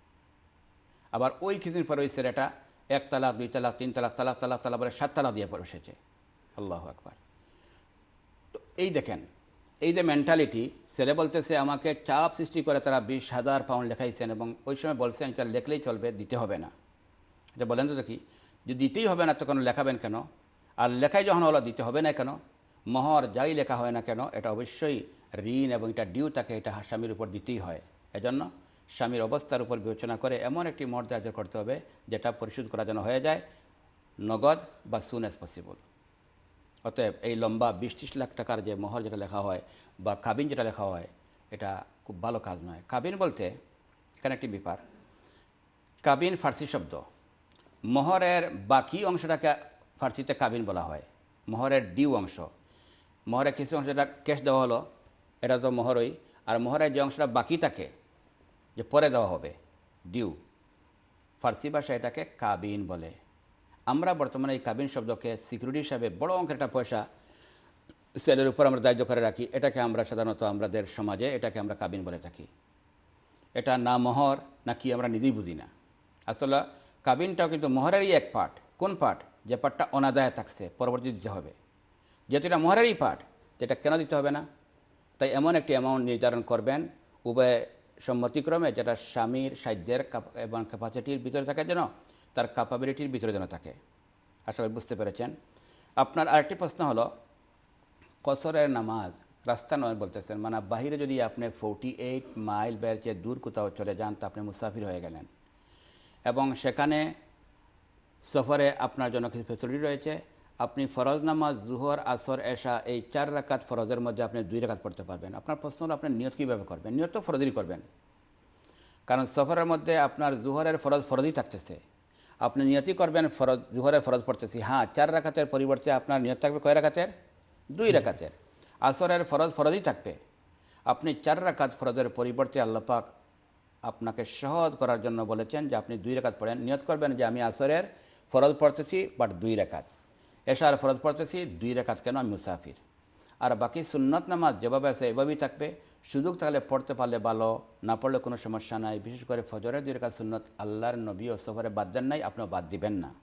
আবার ওই কিছুদিন পরে ওই ছেলেটা এক তালাক, দুই তালাক, তিন তালাক, তালাক তালাক তালাক বলে সাত তালাক দিয়ে পড়ে এসেছে। আল্লাহু আকবার। তো এই দেখেন, এই যে মেন্টালিটি, ছেলে বলতেছে আমাকে চাপ সৃষ্টি করে তারা বিশ হাজার পাউন্ড লেখাইছেন এবং ওই সময় বলছেন এটা লেখলেই চলবে, দিতে হবে না। এটা বলেন তো দেখি, যদি দিতেই হবে না তো কেন লেখাবেন কেন? আর লেখাই যখন হলো দিতে হবে না কেন? মোহর যাই লেখা হয় না কেন, এটা অবশ্যই ঋণ এবং এটা ডিউ তাকে এটা স্বামীর উপর দিতেই হয়। এজন্য স্বামীর অবস্থার উপর বিবেচনা করে এমন একটি মোহর ধার্য করতে হবে যেটা পরিশোধ করা যেন হয়ে যায় নগদ বা সুন অ্যাজ পসিবল। অতএব এই লম্বা বিশ ত্রিশ লাখ টাকার যে মোহর যেটা লেখা হয় বা কাবিন যেটা লেখা হয়, এটা খুব ভালো কাজ নয়। কাবিন বলতে এখানে একটি ব্যাপার, কাবিন ফার্সি শব্দ। মোহরের বাকি অংশটাকে ফার্সিতে কাবিন বলা হয়, মোহরের ডিউ অংশ। মোহরের কিছু অংশ যেটা ক্যাশ দেওয়া হলো, এটা তো মোহরই। আর মোহরের যে অংশটা বাকি থাকে, যে পরে দেওয়া হবে, ডিউ, ফার্সি ভাষায় এটাকে কাবিন বলে। আমরা বর্তমানে এই কাবিন শব্দকে সিকিউরিটি হিসাবে বড় অঙ্কের একটা পয়সা সেলের উপর আমরা দায়িত্ব করে রাখি, এটাকে আমরা সাধারণত আমাদের সমাজে এটাকে আমরা কাবিন বলে থাকি। এটা না মোহর না কি আমরা নিজেই বুঝি না। আসলে কাবিনটাও কিন্তু মোহরেরই এক পার্ট। কোন পার্ট? যে পার্টটা অনাদায় থাকছে, পরবর্তী দিতে হবে। যেহেতু এটা মোহরেরই পার্ট, যেটা কেন দিতে হবে না? তাই এমন একটি অ্যামাউন্ট নির্ধারণ করবেন উভয় সম্মতিক্রমে, যেটা স্বামীর সাধ্যের এবং ক্যাপাসিটির ভিতরে থাকে, যেন তার ক্যাপাবিলিটির ভিতরে যেন থাকে। আসলে বুঝতে পেরেছেন। আপনার আরেকটি প্রশ্ন হলো, কসরের নামাজ রাস্তা নয় বলতেছেন, মানে বাহিরে যদি আপনি ফোরটি এইট মাইল বের চেয়ে দূর কোথাও চলে যান, তা আপনি মুসাফির হয়ে গেলেন এবং সেখানে সফরে আপনার জন্য কিছু ফেসিলিটি রয়েছে। আপনি ফরজ নামাজ জুহর, আসর, এশা এই চার রাকাত ফরজের মধ্যে আপনি দুই রাকাত পড়তে পারবেন। আপনার প্রশ্ন হলো আপনি নিয়ত কীভাবে করবেন? নিয়ত তো ফরজেরই করবেন, কারণ সফরের মধ্যে আপনার জুহরের ফরজ ফরজই থাকতেছে। আপনি নিয়তই করবেন ফরজ, জুহরের ফরজ পড়তেছি, হ্যাঁ চার রাকাতের পরিবর্তে আপনার নিয়ত থাকবে কয় রাকাতের? দুই রাকাতের। আসরের ফরজ ফরজই থাকবে। আপনি চার রাকাত ফরজের পরিবর্তে আল্লাহ পাক আপনাকে সহজ করার জন্য বলেছেন যে আপনি দুই রাকাত পড়েন। নিয়ত করবেন যে আমি আসরের ফরজ পড়তেছি বাট দুই রাকাত, এশার ফরজ পড়তেছি দুই রাকাত, কেন? আমি মুসাফির। আর বাকি সুন্নত নামাজ যেভাবে আছে এভাবেই থাকবে। সুযোগ তাহলে পড়তে পারলে ভালো, না পড়লে কোনো সমস্যা নাই। বিশেষ করে ফজরের দুই রাকাত সুন্নত আল্লাহর নবী ও সফরে বাদ দেন নাই, আপনিও বাদ দিবেন না।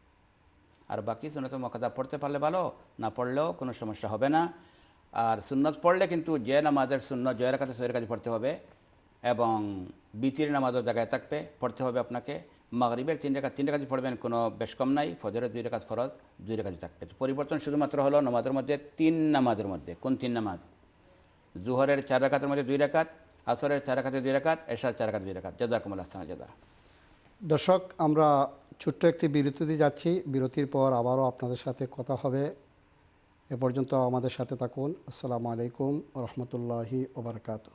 আর বাকি সুন্নত মুআক্কাদা পড়তে পারলে ভালো, না পড়লেও কোনো সমস্যা হবে না। আর সুন্নত পড়লে কিন্তু যে নামাজের সুন্নত জয় রাকাতে ছয় রাকাত পড়তে হবে এবং বিতির নামাজের জায়গায় থাকবে, পড়তে হবে আপনাকে। মাগরিবের তিন রেখাত তিন রেখাত পড়বেন, কোনো বেশ কম নাই। ফজরের দুই রেখাত ফরজ, দুই রেখাত থাকবে। পরিবর্তন শুধুমাত্র হলো নামাজের মধ্যে, তিন নামাজের মধ্যে। কোন তিন নামাজ? জুহরের চার রাকাতের মধ্যে দুই রাকাত, আসরের চার রাকাতে দুই রাকাত, এশার চার রাকাত দুই রাকাত। জাযাকুমুল্লাহ আহসানা জাযা। দর্শক, আমরা ছোট্ট একটি বিরতিতে যাচ্ছি। বিরতির পর আবারও আপনাদের সাথে কথা হবে। এ পর্যন্ত আমাদের সাথে থাকুন। আসসালামু আলাইকুম ওয়া রাহমাতুল্লাহি ওয়া বারাকাতুহু।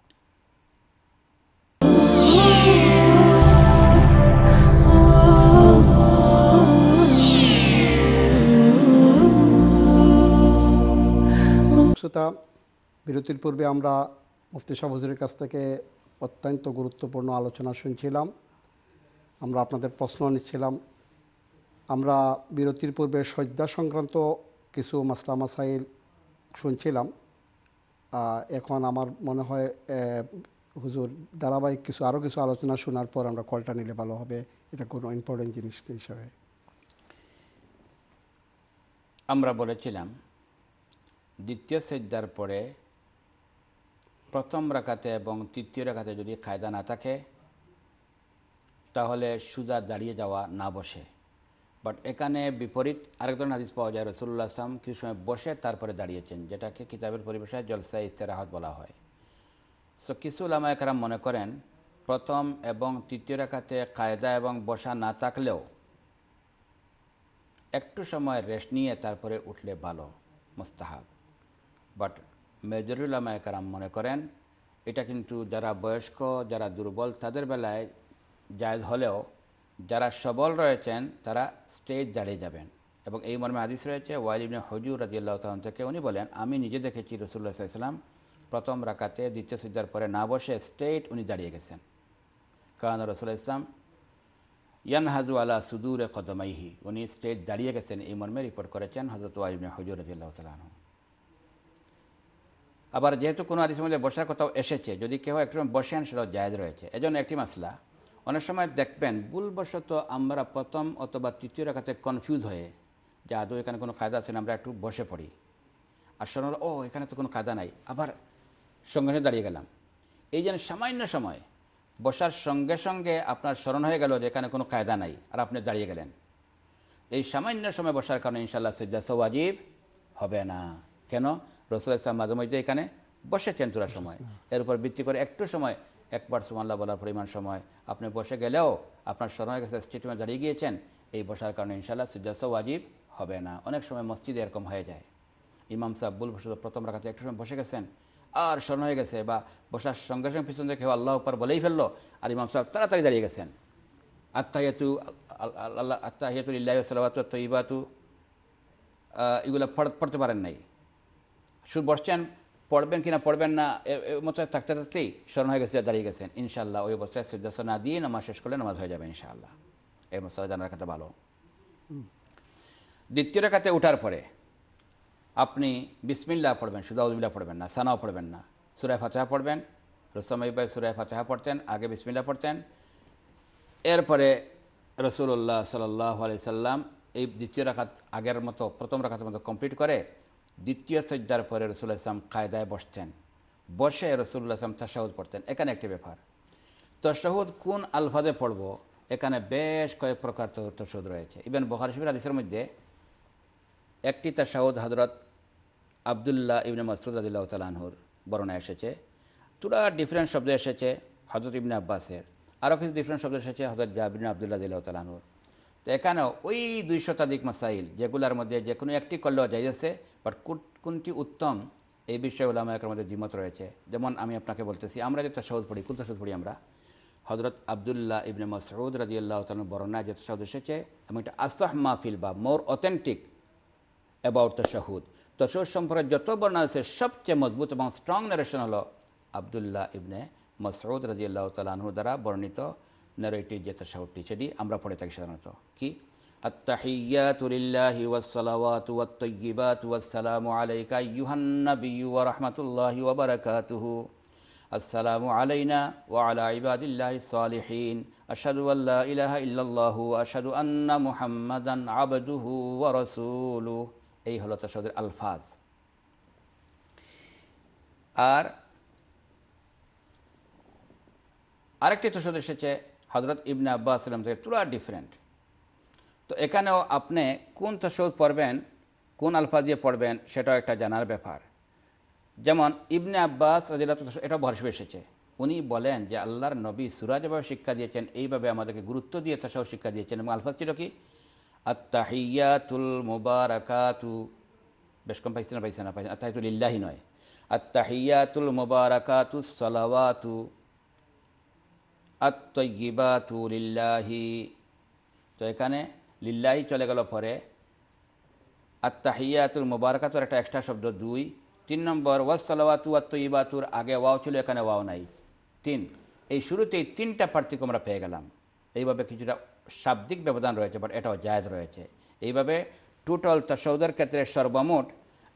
শ্রোতা, বিরতির পূর্বে আমরা মুফতি সাহেব হুজুরের কাছ থেকে অত্যন্ত গুরুত্বপূর্ণ আলোচনা শুনছিলাম। আমরা আপনাদের প্রশ্ন নিচ্ছিলাম। আমরা বিরতির পূর্বে সজ্জা সংক্রান্ত কিছু মাসলা মাসাইল শুনছিলাম। এখন আমার মনে হয় হুজুর ধারাবাহিক কিছু আরও কিছু আলোচনা শোনার পর আমরা কলটা নিলে ভালো হবে। এটা কোনো ইম্পর্টেন্ট জিনিস হিসাবে আমরা বলেছিলাম দ্বিতীয় সেজদার পরে প্রথম রাকাতে এবং তৃতীয় রাকাতে যদি কায়দা না থাকে তাহলে সুজা দাঁড়িয়ে যাওয়া, না বসে। বাট এখানে বিপরীত আরেকজন হাদিস পাওয়া যায়, রাসূলুল্লাহ সাল্লাল্লাহু আলাইহি ওয়াসাল্লাম কিছু সময় বসে তারপরে দাঁড়িয়েছেন, যেটাকে কিতাবের পরিভাষায় জলসা ইস্তিরাহাত বলা হয়। সো কিছু উলামায়ে কেরাম মনে করেন প্রথম এবং তৃতীয় রাকাতে কায়দা এবং বসা না থাকলেও একটু সময় রেস্ট নিয়ে তারপরে উঠলে ভালো, মুস্তাহাব। বাট মেজরিটি উলামায়ে কেরাম মনে করেন এটা কিন্তু যারা বয়স্ক, যারা দুর্বল তাদের বেলায় জায়েজ হলেও যারা সবল রয়েছেন তারা স্টেজ দাঁড়িয়ে যাবেন। এবং এই মর্মে হাদিস রয়েছে ওয়াইল ইবনে হুজুর রাদিয়াল্লাহু তাআলা থেকে, উনি বলেন আমি নিজে দেখেছি রাসূলুল্লাহ সাল্লাল্লাহু আলাইহি ওয়াসাল্লাম প্রথম রাকাতে দ্বিতীয় সিজদার পরে না বসে স্ট্রেট উনি দাঁড়িয়ে গেছেন। কারণ রাসূলুল্লাহ ইসলাম ইয়ানহাজু আলা সুদুরে কদমাইহি, উনি স্ট্রেট দাঁড়িয়ে গেছেন, এই মর্মে রিপোর্ট করেছেন হযরত ওয়াইল ইবনে হুজুর রাদিয়াল্লাহু তাআলা আনহু। আবার যেহেতু কোনো হাদিসের মধ্যে বসার কথাও এসেছে, যদি কেউ একটু বসেন সেটাও জায়েজ রয়েছে। এজন্য একটি মাসলা, অনেক সময় দেখবেন ভুলবশত আমরা প্রথম অথবা তৃতীয় রাকাতে কনফিউজ হয়ে যে আদৌ এখানে কোনো কায়দা আছে না, আমরা একটু বসে পড়ি। আর শোনা ও এখানে তো কোনো কায়দা নাই, আবার সঙ্গে সঙ্গে দাঁড়িয়ে গেলাম। এই যেন সামান্য সময় বসার সঙ্গে সঙ্গে আপনার স্মরণ হয়ে গেল যে এখানে কোনো কায়দা নাই, আর আপনি দাঁড়িয়ে গেলেন। এই সামান্য সময় বসার কারণে ইনশাআল্লাহ সিজদা ওয়াজিব হবে না। কেন? রাসূলুল্লাহ সাল্লাল্লাহু আলাইহি ওয়াসাল্লাম মাঝে মধ্যে এখানে বসেছেন পুরো সময়। এর উপর ভিত্তি করে একটু সময়, একবার সুবহানাল্লাহ বলার পরিমাণ সময় আপনি বসে গেলেও আপনার স্মরণ হয়ে গেছে, স্টেটমেন্ট দাঁড়িয়ে গিয়েছেন, এই বসার কারণে ইনশাআল্লাহ সিজদা ওয়াজিব হবে না। অনেক সময় মসজিদে এরকম হয়ে যায়, ইমাম সাহেব ভুলবশত প্রথম রাকাতে একটু সময় বসে গেছেন আর স্মরণ হয়ে গেছে, বা বসার সঙ্গে সঙ্গে পিছন থেকে আল্লাহু আকবার বলেই ফেললো আর ইমাম সাহেব তাড়াতাড়ি দাঁড়িয়ে গেছেন। আত্তাহিয়াতু আল্লাহ আত্তাহিয়াতু লিল্লাহি ওয়া সালাওয়াতু ওয়াত তাইয়্যিবাতু এগুলো পড়তে পারেন নাই, শুধু বসছেন, পড়বেন কিনা পড়বেন না এর মতো থাকতে থাকতেই স্মরণ হয়ে গেছে, দাঁড়িয়ে গেছেন। ইনশাআল্লাহ ওই অবস্থায় সিজদা না দিয়ে নামাজ শেষ করলে নামাজ হয়ে যাবে ইনশাআল্লাহ। এই মশলা জানার কথা ভালো। দ্বিতীয় রাকাতে উঠার পরে আপনি বিসমিল্লাহ পড়বেন, শুধু আউযুবিল্লাহ পড়বেন না, সানাও পড়বেন না, সূরা ফাতিহা পড়বেন। রাসূলুল্লাহ ভাই সূরা ফাতিহা পড়তেন, আগে বিসমিল্লাহ পড়তেন। এরপরে রাসূলুল্লাহ সাল্লাল্লাহু আলাইহি সাল্লাম এই দ্বিতীয় রাকাত আগের মতো প্রথম রাকাতের মতো কমপ্লিট করে দ্বিতীয় সিজদার পরে রাসূলুল্লাহ সাল্লাম কায়দায় বসতেন, বসে রাসূলুল্লাহ সাল্লাম তাশাহুদ পড়তেন। এখানে একটি ব্যাপার, তাশাহুদ কোন আলফাজে পড়ব, এখানে বেশ কয়েক প্রকার তাশাহুদ রয়েছে। ইবনে বুখারী শরীফের হাদিসের মধ্যে একটি তাশাহুদ হযরত আব্দুল্লাহ ইবনে মাসউদ রাদিয়াল্লাহু তাআলা আনহুর বর্ণনা এসেছে, পুরা ডিফারেন্ট শব্দ এসেছে হযরত ইবনে আব্বাসের, আরও কিছু ডিফারেন্ট শব্দ এসেছে হযরত জাবির বিন আব্দুল্লাহ রাদিয়াল্লাহু তাআলা আনহুর। তো এখানেও ওই দুই শতাধিক মাসাইল, যেগুলোর মধ্যে যে কোনো একটি করলেও জায়েজ আছে, বাট কোনটি উত্তম এই বিষয়ে উলামায়ের মধ্যে দ্বিমত রয়েছে। যেমন আমি আপনাকে বলতেছি, আমরা যে তাশাহুদ পড়ি, কোন তাশাহুদ পড়ি আমরা, হযরত আব্দুল্লাহ ইবনে মাসউদ রাদিয়াল্লাহু তাআলা বর্ণনায় যে তাশাহুদ এসেছে এবং এটা আসহ মাহফিল বা মোর অথেন্টিক অ্যাবাউট তাশাহুদ, তাশাহুদ সম্পর্কে যত বর্ণনা আছে সবচেয়ে মজবুত এবং স্ট্রং নারেশন হলো আব্দুল্লাহ ইবনে মাসউদ রাদিয়াল্লাহু তাআলা আনহু দ্বারা বর্ণিত নারেটিভ যে তাশাহুদটি, সেটি আমরা পড়ে থাকি সাধারণত। কি? আত-তাহিয়্যাতু লিল্লাহি ওয়াস-সালাওয়াতু ওয়াত-তাইয়্যিবাতু ওয়াস-সালামু আলাইকা আইয়ুহান নাবিয়্যু ওয়া রাহমাতুল্লাহি ওয়া বারাকাতুহু, আসসালামু আলাইনা ওয়া আলা ইবাদিল্লাহিস সালিহিন, আশহাদু আল্লা ইলাহা ইল্লাল্লাহু ওয়া আশহাদু আন্না মুহাম্মাদান আবদুহু ওয়া রাসূলুহু। এই হলো তাশাহুদের আলফাজ। আর আরেকটি তাশাহুদ এসেছে হযরত ইবনে আব্বাস সাল্লাম থেকে পুরা ডিফারেন্ট। তো এখানেও আপনি কোন তাশাহুদ পড়বেন, কোন আলফাজ দিয়ে পড়বেন, সেটাও একটা জানার ব্যাপার। যেমন ইবনে আব্বাস রাদিয়াল্লাহু তাআলা, এটা বুখারী শরীফে এসেছে, উনি বলেন যে আল্লাহর নবী সূরা যেভাবে শিক্ষা দিয়েছেন এইভাবে আমাদেরকে গুরুত্ব দিয়ে তাশাহুদ শিক্ষা দিয়েছেন। এবং আলফাজ ছিল কি? আত-তাহিয়াতুল মুবারাকাতু, বেশ কম পাইছেন না পাইছেন না পাইছেন আত-তাহিয়াতু লিল্লাহি নয়, আত-তাহিয়াতুল মুবারাকাতুস সালাওয়াতু আত-তাইয়্যিবাতু লিল্লাহি। তো এখানে লিল্লাহি চলে গেল পরে, আত-তাহিয়াতুল মুবারাকাতুর একটা এক্সট্রা শব্দ দুই। তিন নম্বর ওয়াস সালাওয়াতু আত-তাইয়্যিবাতুর আগে ওয়াও ছিল, এখানে ওয়াও নাই, তিন। এই শুরুতেই তিনটা পার্থক্য আমরা পেয়ে গেলাম। এইভাবে কিছুটা শাব্দিক ব্যবধান রয়েছে, বাট এটাও জায়েজ রয়েছে। এইভাবে টোটাল তাশাহুদের ক্ষেত্রে সর্বমোট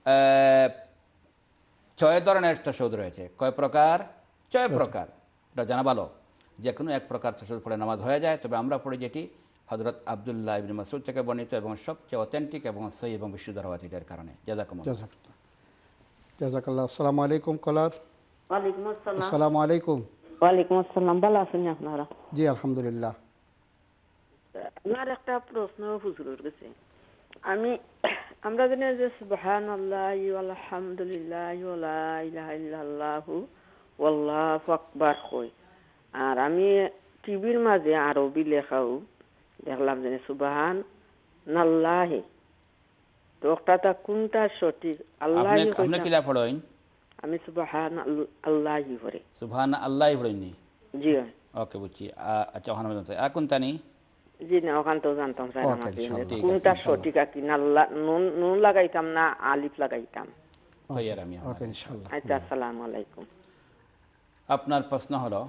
ছয় ধরনের তাশাহুদ রয়েছে। কয় প্রকার? ছয় প্রকার। এটা জানা ভালো। যে কোনো এক প্রকার তাশাহুদ পড়ে নামাজ হয়ে যায়। তবে আমরা পড়ি যেটি হযরত আব্দুল্লাহ ইবনে মাসউদ থেকে বর্ণিত এবং সবচেয়ে অথেন্টিক এবং সহিহ এবং বিশুদ্ধ রওয়ায়াতের কারণে। জাযাকুমুল্লাহ। জাযাকাল্লাহ। আসসালামু আলাইকুম কলার। ওয়ালাইকুম আসসালাম। আসসালামু আলাইকুম। ওয়ালাইকুম আসসালাম। ভালো আছেন আপনারা? জি আলহামদুলিল্লাহ। আমার একটা প্রশ্ন হুজুরের কাছে। আমি আমরা জানি যে সুবহানাল্লাহি ওয়াল হামদুলিল্লাহি ওয়া লা ইলাহা ইল্লাল্লাহু ওয়াল্লাহু আকবার কই। আর আমি টিভির মাঝে আরবি লেখাও দেখলাম যে সুবহান নাল্লাহি। তো ওটা কোনটা সঠিক? আল্লাহি আপনি আপনি কিলা পড়েন? আমি সুবহান আল্লাহি পড়ি। সুবহান আল্লাহি পড়েননি? জি। ওকে, বুঝছি। আচ্ছা, ওখানে বলতে এখন তানি জি না, ওখান তো জানতাম স্যার ওকে, আমাকে ইনশাআল্লাহ। কোনটা সঠিক আর কি, নাল্লা নুন নুন লাগাইতাম না আলিফ লাগাইতাম? তৈয়ার আমি আমার। ওকে ইনশাআল্লাহ। আচ্ছা, আসসালামু আলাইকুম। আপনার প্রশ্ন হলো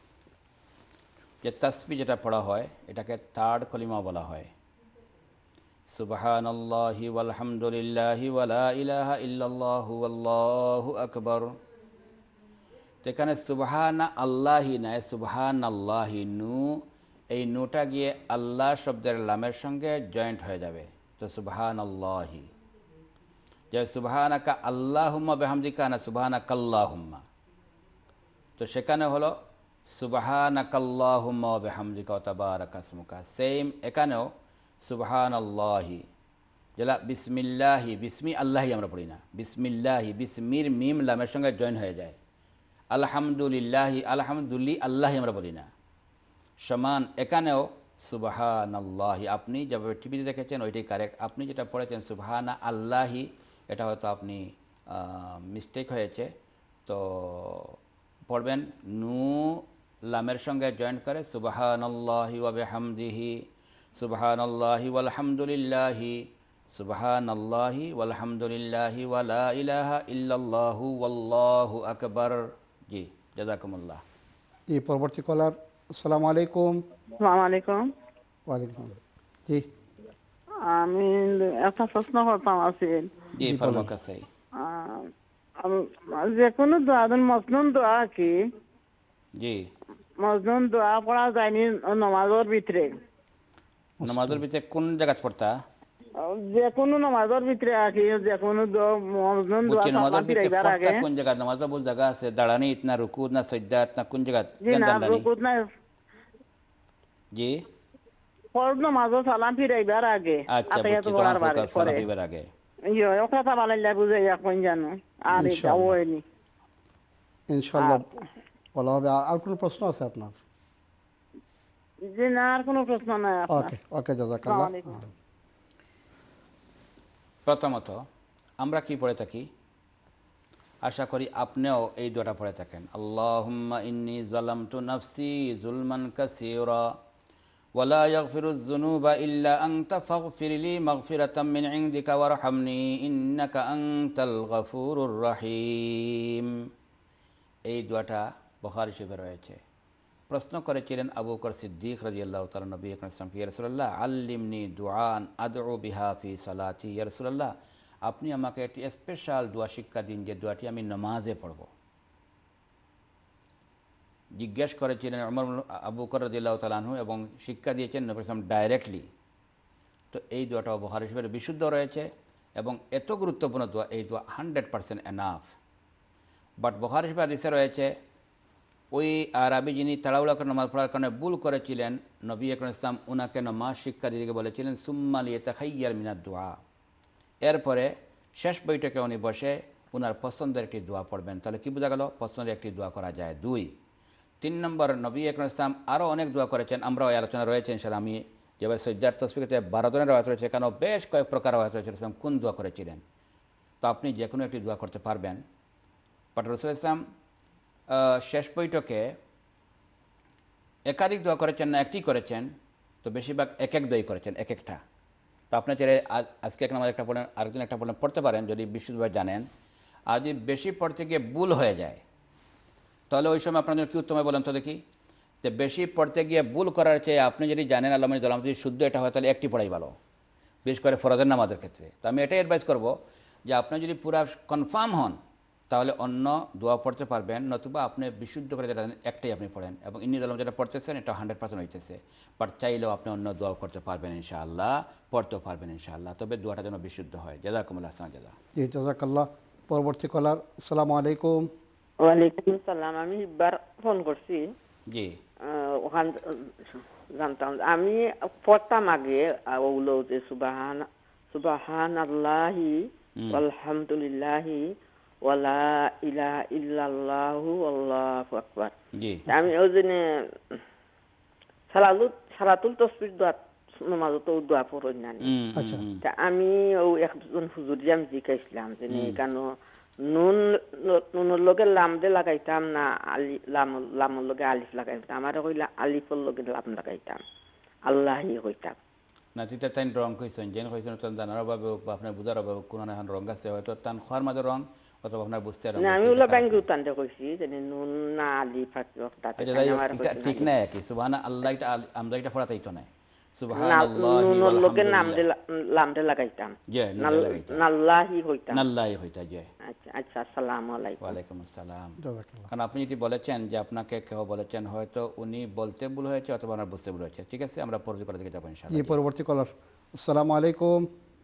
যে তাসবিহ যেটা পড়া হয় এটাকে থার্ড কলিমা বলা হয়। সুবহানাল্লাহি ওয়াল হামদুলিল্লাহি ওয়া লা ইলাহা ইল্লাল্লাহু ওয়াল্লাহু আকবার। এখানে সুবহানা আল্লাহি নয়, সুবহানাল্লাহি নু, এই নুটা গিয়ে আল্লাহ শব্দের লামের সঙ্গে জয়েন্ট হয়ে যাবে। তো সুবহানাল্লাহি, যে সুবহানাকা আল্লাহুম্মা বিহামদিকা না সুবহানাকাল্লাহুম্মা। তো সেখানে হলো সুবহানাকাল্লাহুম্মা ওয়া বিহামদিকা ওয়া তাবারাকা ইসমুকা। সেম এখানেও সুবহানাল্লাহি, যেটা বিসমিল্লাহি, বিসমি আল্লাহি আমরা পড়ি না, বিসমিল্লাহি, বিসমির মিম লামের সঙ্গে জয়েন হয়ে যায়। আলহামদুলিল্লাহি, আলহামদুল্লি আল্লাহি আমরা বলি না। সমান এখানেও সুবহানাল্লাহি, আপনি যেভাবে টিভিতে দেখেছেন ওইটাই কারেক্ট। আপনি যেটা পড়েছেন সুবহানা আল্লাহি, এটা হয়তো আপনি মিস্টেক হয়েছে। তো পড়বেন নু লামের সঙ্গে জয়েন্ট করে সুবহানাল্লাহি ওয়া বিহামদিহি, সুবহানাল্লাহি ওয়াল হামদুলিল্লাহি, সুবহানাল্লাহি ওয়াল হামদুলিল্লাহি ওয়া লা ইলাহা ইল্লাল্লাহু ওয়াল্লাহু আকবার। জি, জাযাকুমুল্লাহ। জি, পরবর্তী কলার। আসসালামু আলাইকুম। আসসালামু আলাইকুম। ওয়ালাইকুম। জি আমি একটা প্রশ্ন করতাম আছেন। জি, ফরমা কাছে যে কোনো দোয়া, মসনুন দোয়া কি? জি, মসনুন দোয়া পড়া যায়নি নামাজের ভিতরে? নামাজের ভিতরে কোন জায়গা পড়তা? যে কোনো নামাজের ভিতরে আর কি, যে কোনো মসনুন দোয়া সালাম ফিরাইবার আগে কোন জায়গা নামাজ বহু জায়গা আছে, দাঁড়ানিত না রুকুত না সাজদাত না কোন জায়গা? জি না, রুকুত না। জি, ফরজ নামাজ সালাম ফিরাইবার আগে, আচ্ছা আতায়াত বুঝছি, পড়ার তোমার পরে সালাম ফিরাইবার আগে। ইয়ো কথা বালাইলা বুঝাইয়া কোন জানো আর এটা হয়নি ইনশাআল্লাহ বলা হবে। আর কোনো প্রশ্ন আছে আপনার? জি না, আর কোনো প্রশ্ন নাই আপনার। ওকে ওকে, জাযাকাল্লাহ। প্রথমত আমরা কি পড়ে থাকি? আশা করি আপনিও এই দোয়াটা পড়ে থাকেন। আল্লাহুম্মা ইন্নী যালামতু নাফসি যুলমান কাসীরা ওয়া লা ইয়াগফিরুয যুনুবা ইল্লা আনতা ফাগফিরলি মাগফিরাতাম মিন ইনদিকা ওয়ারহামনি ইন্নাকা আনতাল গফুরুর রহিম। এই দোয়াটা বুখারী শরীফে রয়েছে। প্রশ্ন করেছিলেন আবু বকর সিদ্দিক রাদিয়াল্লাহু তাআলা নবী আকরাম সাল্লাল্লাহু আলাইহি ওয়াসাল্লাম, ইয়া রাসূলুল্লাহ আল্লিমনি দুআন আদউ বিহা ফি সালাতি। ইয়া রাসূলুল্লাহ, আপনি আমাকে একটি স্পেশাল দোয়া শিক্ষা দিন যে দোয়াটি আমি নামাজে পড়ব। জিজ্ঞেস করেছিলেন ওমর আবু বকর রাদিয়াল্লাহু তাআলা আনহু এবং শিক্ষা দিয়েছেন নবী সাল্লাল্লাহু আলাইহি ওয়াসাল্লাম ডাইরেক্টলি। তো এই দোয়াটাও বুখারী শরীফে বিশুদ্ধ রয়েছে এবং এত গুরুত্বপূর্ণ দোয়া, এই দোয়া hundred percent enough. But Bukhari শরীফে হাদিসে রয়েছে ওই আরবি যিনি তাড়াহুড়া করে নামাজ পড়ার কারণে ভুল করেছিলেন, নবী আকরাম ইসলাম উনাকে নামাজ শিক্ষা দিতে বলেছিলেন সুম্মা লিয়াতাখাইয়ার মিনাদ দুআ। এরপরে শেষ বৈঠকে উনি বসে উনার পছন্দের একটি দোয়া পড়বেন। তাহলে কি বোঝা গেল? পছন্দের একটি দোয়া করা যায়। দুই, তিন নম্বর, নবী আকরাম ইসলাম আরও অনেক দোয়া করেছেন, আমরাও এই আলোচনা রয়েছে ইনশাআল্লাহ। আমি যেভাবে সজ্জার তসবিহতে বারো ধরনের আওয়াজ রয়েছে, এখানেও বেশ কয়েক প্রকার আওয়াজ রয়েছে ইসলাম কোন দোয়া করেছিলেন। তো আপনি যে কোনো একটি দোয়া করতে পারবেন। বাট রাসূল ইসলাম শেষ বৈঠকে একাধিক দোয়া করেছেন না একটি করেছেন? তো বেশিরভাগ এক এক দোয়াই করেছেন, এক একটা। তো আপনি চাইলে আজকে এক নামাজ একটা পড়েন, আরেকদিন একটা পড়েন, পড়তে পারেন যদি বিশুদ্ধভাবে জানেন। আর যদি বেশি পড়তে গিয়ে ভুল হয়ে যায় তাহলে ওই সময় আপনার জন্য কী উত্তম হয় বলেন তো দেখি? যে বেশি পড়তে গিয়ে ভুল করার চেয়ে আপনি যদি জানেন আল্লাহ মাজিদ আল্লাহ যদি শুদ্ধ এটা হয় তাহলে একটি পড়াই ভালো, বিশেষ করে ফরজের নামাজের ক্ষেত্রে। তো আমি এটাই অ্যাডভাইস করব যে আপনি যদি পুরা কনফার্ম হন তাহলে অন্য দোয়া পড়তে পারবেন, নতুবা আপনি বিশুদ্ধ করে যেটা জানেন একটাই আপনি পড়েন, এবং ইন্নি আলম যেটা পড়তেছেন এটা হান্ড্রেড পার্সেন্ট হইতেছে। বাট চাইলেও আপনি অন্য দোয়া করতে পারবেন ইনশাআল্লাহ, পড়তেও পারবেন ইনশাআল্লাহ, তবে দোয়াটা যেন বিশুদ্ধ হয়। জাযাকুমুল্লাহ খাইরান জাযা। জি জাযাকাল্লাহ। পরবর্তী কলার, আসসালামু আলাইকুম। ওয়ালাইকুম আসসালাম। আমি একবার ফোন করছি, জি ওখান জানতাম আমি পড়তাম আগে ওগুলো যে সুবাহান সুবাহান আল্লাহি আলহামদুলিল্লাহি ওয়ালা ইলাহা ইল্লাল্লাহু আল্লাহু আকবার। জি আমি ওই জন্য সালাতুল সালাতুল তসবিহ দোয়া নামাজ তো দোয়া পড়ই না। আচ্ছা, তা আমি ও একজন হুজুর যে আমি জিজ্ঞাসলাম যে কেন নুন নুনের লগে লাম দে লাগাইতাম না আলি লাম লামের লগে আলিফ লাগাইতাম? আমার কইলা আলিফের লগে লাম লাগাইতাম, আল্লাহি কইতাম না। তুই তাই রং কইছেন, যেন কইছেন তান জানার অভাবে হোক বা আপনার বুঝার অভাবে কোন এখন রং আছে, হয়তো তান খোয়ার মাঝে রং অথবা আপনার বুঝতে আর না। আমি ওলা ব্যাংক উতানতে কইছি যে নুন না আলিফ আছে তাতে আমার ঠিক না কি সুবহান আল্লাহ এটা আমরা এটা পড়াতেই তো না। সুবহানাল্লাহি নুনের লগে নাম দে লাম দে লাগাইতাম, জি নাল্লাহি কইতাম, নাল্লাহি হইতা। জি আচ্ছা আচ্ছা। আসসালামু আলাইকুম। ওয়ালাইকুম আসসালাম। জাযাকাল্লাহ। কারণ আপনি যদি বলেছেন যে আপনাকে কেউ বলেছেন, হয়তো উনি বলতে ভুল হয়েছে অথবা ওনার বুঝতে ভুল হয়েছে। ঠিক আছে, আমরা পরবর্তী কলার দিকে যাবো জি ইনশাআল্লাহ। পরবর্তী কলার, আসসালামু আলাইকুম।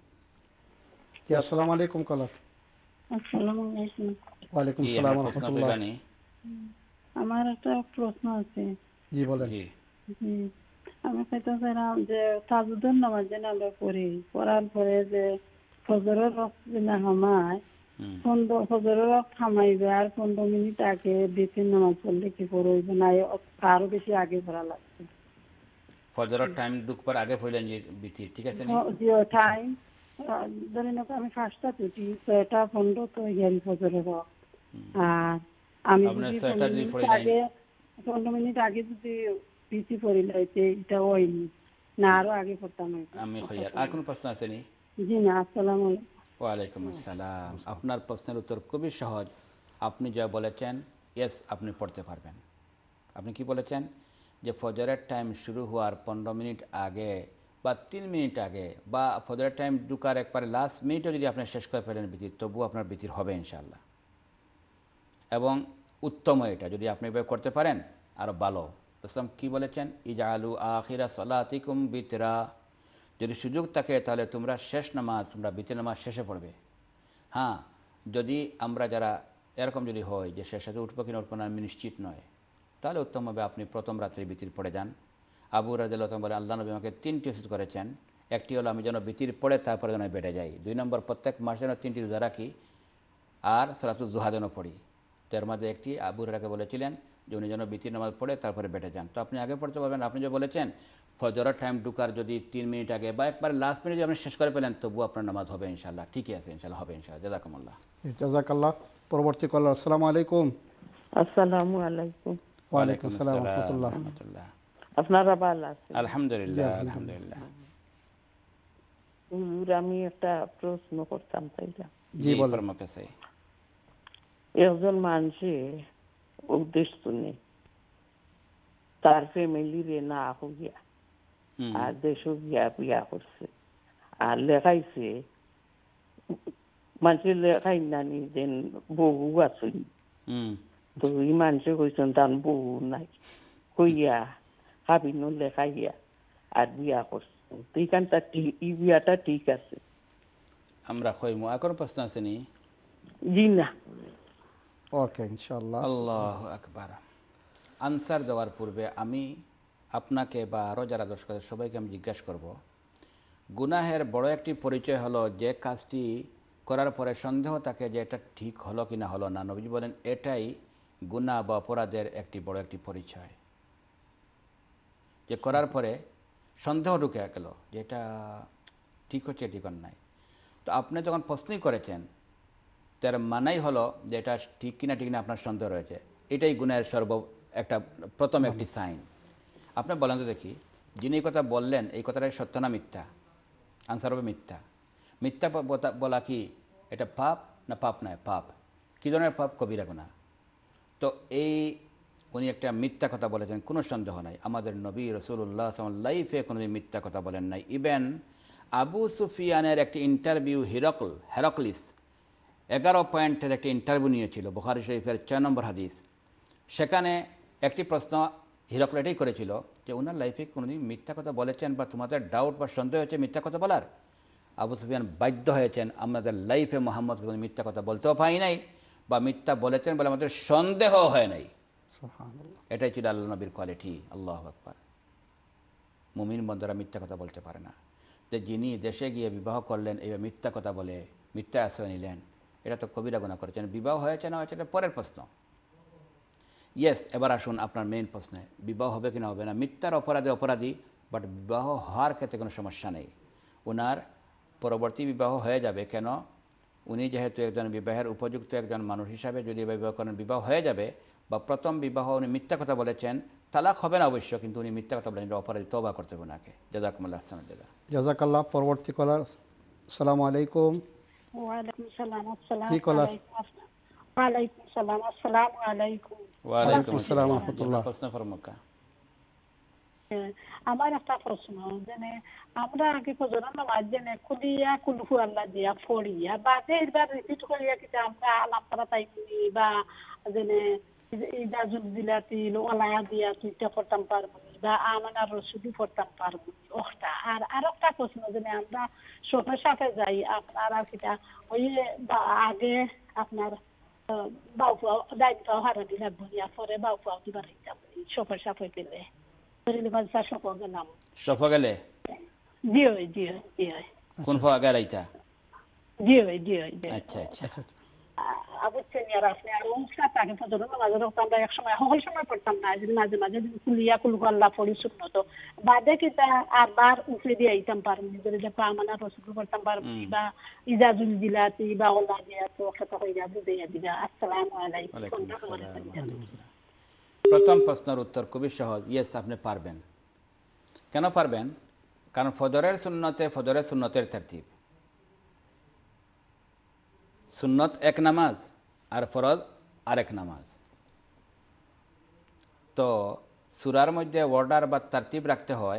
জি আসসালামু আলাইকুম কলার। আসসালামু আলাইকুম। ওয়ালাইকুম জি, সালাম আপনার ওয়া প্রশ্ন রাহমাতুল্লাহ। কইবানি? আমার একটা প্রশ্ন আছে। জি বলেন। জি জি, আমি চাইতেছিলাম যে তাহাজ্জুদের নামাজ যেন আমরা পড়ি, পড়ার পরে যে ফজরের ওয়াক্ত যেন হামায় পনেরো ফজরের ওয়াক্ত থামাইবে আর পনেরো মিনিট আগে বিতির নামাজ পড়লে কি পড়বে না আরো বেশি আগে পড়া লাগবে? ফজরের টাইম ঢুকবার আগে পড়লেন যে বিতির, ঠিক আছে নি? জি টাইম ধরেন আমি পাঁচটা ছুটি ছয়টা পনেরো তো গেল ফজরের ওয়াক্ত, আর আমি যদি পনেরো মিনিট আগে পনেরো মিনিট আগে যদি পিসি পড়ি লাইতে এটা হয়নি না, আরো আগে পড়তাম। আমি খৈয়ার আর কোনো প্রশ্ন আছে নি? জি না। আসসালামু আলাইকুম। ওয়ালাইকুম আসসালাম। আপনার প্রশ্নের উত্তর খুবই সহজ। আপনি যা বলেছেন ইয়েস, আপনি পড়তে পারবেন। আপনি কি বলেছেন যে ফজরের টাইম শুরু হওয়ার পনেরো মিনিট আগে বা তিন মিনিট আগে বা ফজরের টাইম ঢুকার একবারে লাস্ট মিনিটও যদি আপনি শেষ করে ফেলেন বিতির, তবুও আপনার বিতির হবে ইনশাআল্লাহ। এবং উত্তম এটা যদি আপনি এভাবে করতে পারেন আরও ভালো। ইসলাম কি বলেছেন? ইজআলু আখিরা সালাতিকুম বিতরা। যদি সুযোগ থাকে তাহলে তোমরা শেষ নামাজ তোমরা বিতির নামাজ শেষে পড়বে। হ্যাঁ, যদি আমরা যারা এরকম যদি হয় যে শেষে উঠবো কিনা উঠবো না আমি নিশ্চিত নয়, তাহলে উত্তম হবে আপনি প্রথম রাত্রে বিতির পড়ে যান। আবু রাদিয়াল্লাহু বলে আল্লাহ নবী আমাকে তিনটি ওসিয়ত করেছেন। একটি হলো আমি যেন বিতির পড়ে তারপরে যেন বেড়ে যাই। দুই নম্বর, প্রত্যেক মাসে যেন তিনটি রোজা রাখি আর সালাতুল দুহা যেন পড়ি। তার মাঝে একটি আবু হুরায়রাকে বলেছিলেন যে উনি যেন বিতির নামাজ পড়ে তারপরে বেড়ে যান। তো আপনি আগে পড়তে পারবেন। আপনি যে বলেছেন ফজরের টাইম ঢুকার যদি তিন মিনিট আগে বা একবার লাস্ট মিনিট যদি আপনি শেষ করে পেলেন তবুও আপনার নামাজ হবে ইনশাআল্লাহ। ঠিকই আছে, ইনশাআল্লাহ হবে ইনশাআল্লাহ। জাযাকুমুল্লাহ। জাযাকাল্লাহ। পরবর্তী কলার, আসসালামু আলাইকুম। আসসালামু আলাইকুম। ওয়ালাইকুম আসসালাম ওয়া রাহমাতুল্লাহ। আপনারা ভালো আছেন? আলহামদুলিল্লাহ আলহামদুলিল্লাহ। হুজুর আমি একটা প্রশ্ন করতাম চাইলাম। জি বলেন। একজন মানুষে উদ্দেশ্য নেই তার ফ্যামিলিরে না হইয়া আর দেশ গিয়া বিয়া করছে আর লেখাইছে মানুষের লেখাই নানি যেন বহু আছে, তো এই মানুষে কইছেন তার বহু নাই কইয়া হাবিন লেখাইয়া আর বিয়া করছে, তো এইখানটা এই বিয়াটা ঠিক আছে? আমরা কইমু। আর কোনো প্রশ্ন আছে নি? জি না। ওকে ইনশাআল্লাহ। আল্লাহু আকবার। আনসার দেওয়ার পূর্বে আমি আপনাকে বা আরও যারা দর্শক আছে সবাইকে আমি জিজ্ঞাসা করব, গুনাহের বড় একটি পরিচয় হলো যে কাজটি করার পরে সন্দেহ থাকে যে এটা ঠিক হলো কি না হলো না। নবীজি বলেন এটাই গুনাহ বা অপরাধের একটি বড় একটি পরিচয়, যে করার পরে সন্দেহ ঢুকে গেল যে এটা ঠিক হচ্ছে ঠিক নাই। তো আপনি যখন প্রশ্নই করেছেন তার মানাই হলো যে এটা ঠিক কিনা ঠিক না আপনার সন্দেহ রয়েছে, এটাই গুনাহের সর্ব একটা প্রথম একটি সাইন। আপনি বলেন তো দেখি, যিনি এই কথা বললেন এই কথাটাই সত্য না মিথ্যা? আনসার হবে মিথ্যা। মিথ্যা বলা কি এটা পাপ না পাপ নয়? পাপ। কী ধরনের পাপ? কবিরা গুনাহ। তো এই উনি একটা মিথ্যা কথা বলেছেন, কোনো সন্দেহ নাই। আমাদের নবী রাসূলুল্লাহ সাল্লাল্লাহু আলাইহি ওয়াসাল্লাম লাইফে কোনোদিন মিথ্যা কথা বলেন নাই। ইভেন আবু সুফিয়ানের একটি ইন্টারভিউ হিরকল হেরাক্লিস এগারো পয়েন্টের একটি ইন্টারভিউ নিয়েছিল, বুখারী শরীফের ছয় নম্বর হাদিস। সেখানে একটি প্রশ্ন হিরকল এটাই করেছিল যে ওনার লাইফে কোনোদিন মিথ্যা কথা বলেছেন বা তোমাদের ডাউট বা সন্দেহ হয়েছে মিথ্যা কথা বলার? আবু সুফিয়ান বাধ্য হয়েছেন, আমাদের লাইফে মোহাম্মদ কোনো মিথ্যা কথা বলতেও পাই নাই বা মিথ্যা বলেছেন বলে আমাদের সন্দেহ হয় নাই। এটাই ছিল আল্লাহ নবীর কোয়ালিটি। আল্লাহু আকবার। মুমিন বন্দারা মিথ্যা কথা বলতে পারে না। যে যিনি দেশে গিয়ে বিবাহ করলেন এইভাবে মিথ্যা কথা বলে মিথ্যা আশ্রয় নিলেন, এটা তো কবিরা গুনাহ করেছেন। বিবাহ হয়েছে না হয়েছে এটা পরের প্রশ্ন। ইয়েস, এবার আসুন আপনার মেইন প্রশ্নে, বিবাহ হবে কি না হবে না। মিথ্যার অপরাধে অপরাধী, বাট বিবাহ হওয়ার ক্ষেত্রে কোনো সমস্যা নেই। ওনার পরবর্তী বিবাহ হয়ে যাবে। কেন? উনি যেহেতু একজন বিবাহের উপযুক্ত একজন মানুষ হিসাবে যদি বিবাহ করেন বিবাহ হয়ে যাবে। বা প্রথম বিবাহ উনি মিথ্যা কথা বলেছেন, তালাক হবে না অবশ্য, কিন্তু উনি মিথ্যা কথা বলেছেন, অপরাধী, তওবা করতে হবে ওনাকে। জাযাকুমুল্লাহ আহসানুল জাযা। জাযাকাল্লাহ। পরবর্তী কলার। আসসালামু আলাইকুম। ওয়ালাইকুম সালাম। আসসালামু কি কলার? আলাইকুম। ওয়ালাইকুম সালাম। আসসালামু আলাইকুম। ওয়ালাইকুম আসসালাম আসসালাম। রাহমাতুল্লাহ। প্রশ্ন ফরমাকা। আমার একটা প্রশ্ন, যে আমরা আগে ফজরের নামাজ জেনে কুলিয়া কুলহু আল্লাহ দিয়া পড়িয়া বা এবার রিপিট করিয়া কিন্তু আমরা আলাম তারা তাই বা জেনে ইজাজুল দিলাতি ওলা দিয়া তুইটা পড়তাম পারবো বা আমানার রসুদি পড়তাম পারবো ওটা। আর আরেকটা প্রশ্ন, যে আমরা সোফের সাথে যাই আপনার আর কিটা ওই আগে আপনার বাউ পাও ডাইন পাও হারানি লাগবো ইয়া পরে বাউ পাও দিবার সোফের সাথে পেলে গেলাম সফা গেলে জি হয় জি হয় জি হয় কোন ফা গেল এটা? জি হয় জি হয়। আচ্ছা আচ্ছা। বুঝছেন? আর আপনি আর উনসাত আগে ফজরের নামাজের রক্ত আমরা এক সময় সকল সময় পড়তাম না, মাঝে মাঝে কুলিয়া কুলহু আল্লাহ পড়ি শুকনো তো বাদে কিতা আর বার উপরে দিয়ে আইতাম পারবো নিজের যে আমানা রসুল করতাম পারবো বা ইজাজুল দিলাতি বা ওলা দিয়া তো কথা হয়ে যাবে দিয়া দিবা। আসসালামু আলাইকুম। প্রথম প্রশ্নের উত্তর খুবই সহজ, ইয়েস আপনি পারবেন। কেন পারবেন? কারণ ফজরের সুন্নতে ফজরের সুন্নতের তারতিব। সুন্নত এক নামাজ আর ফরজ আরেক নামাজ। তো সূরার মধ্যে অর্ডার বা তারতিব রাখতে হয়।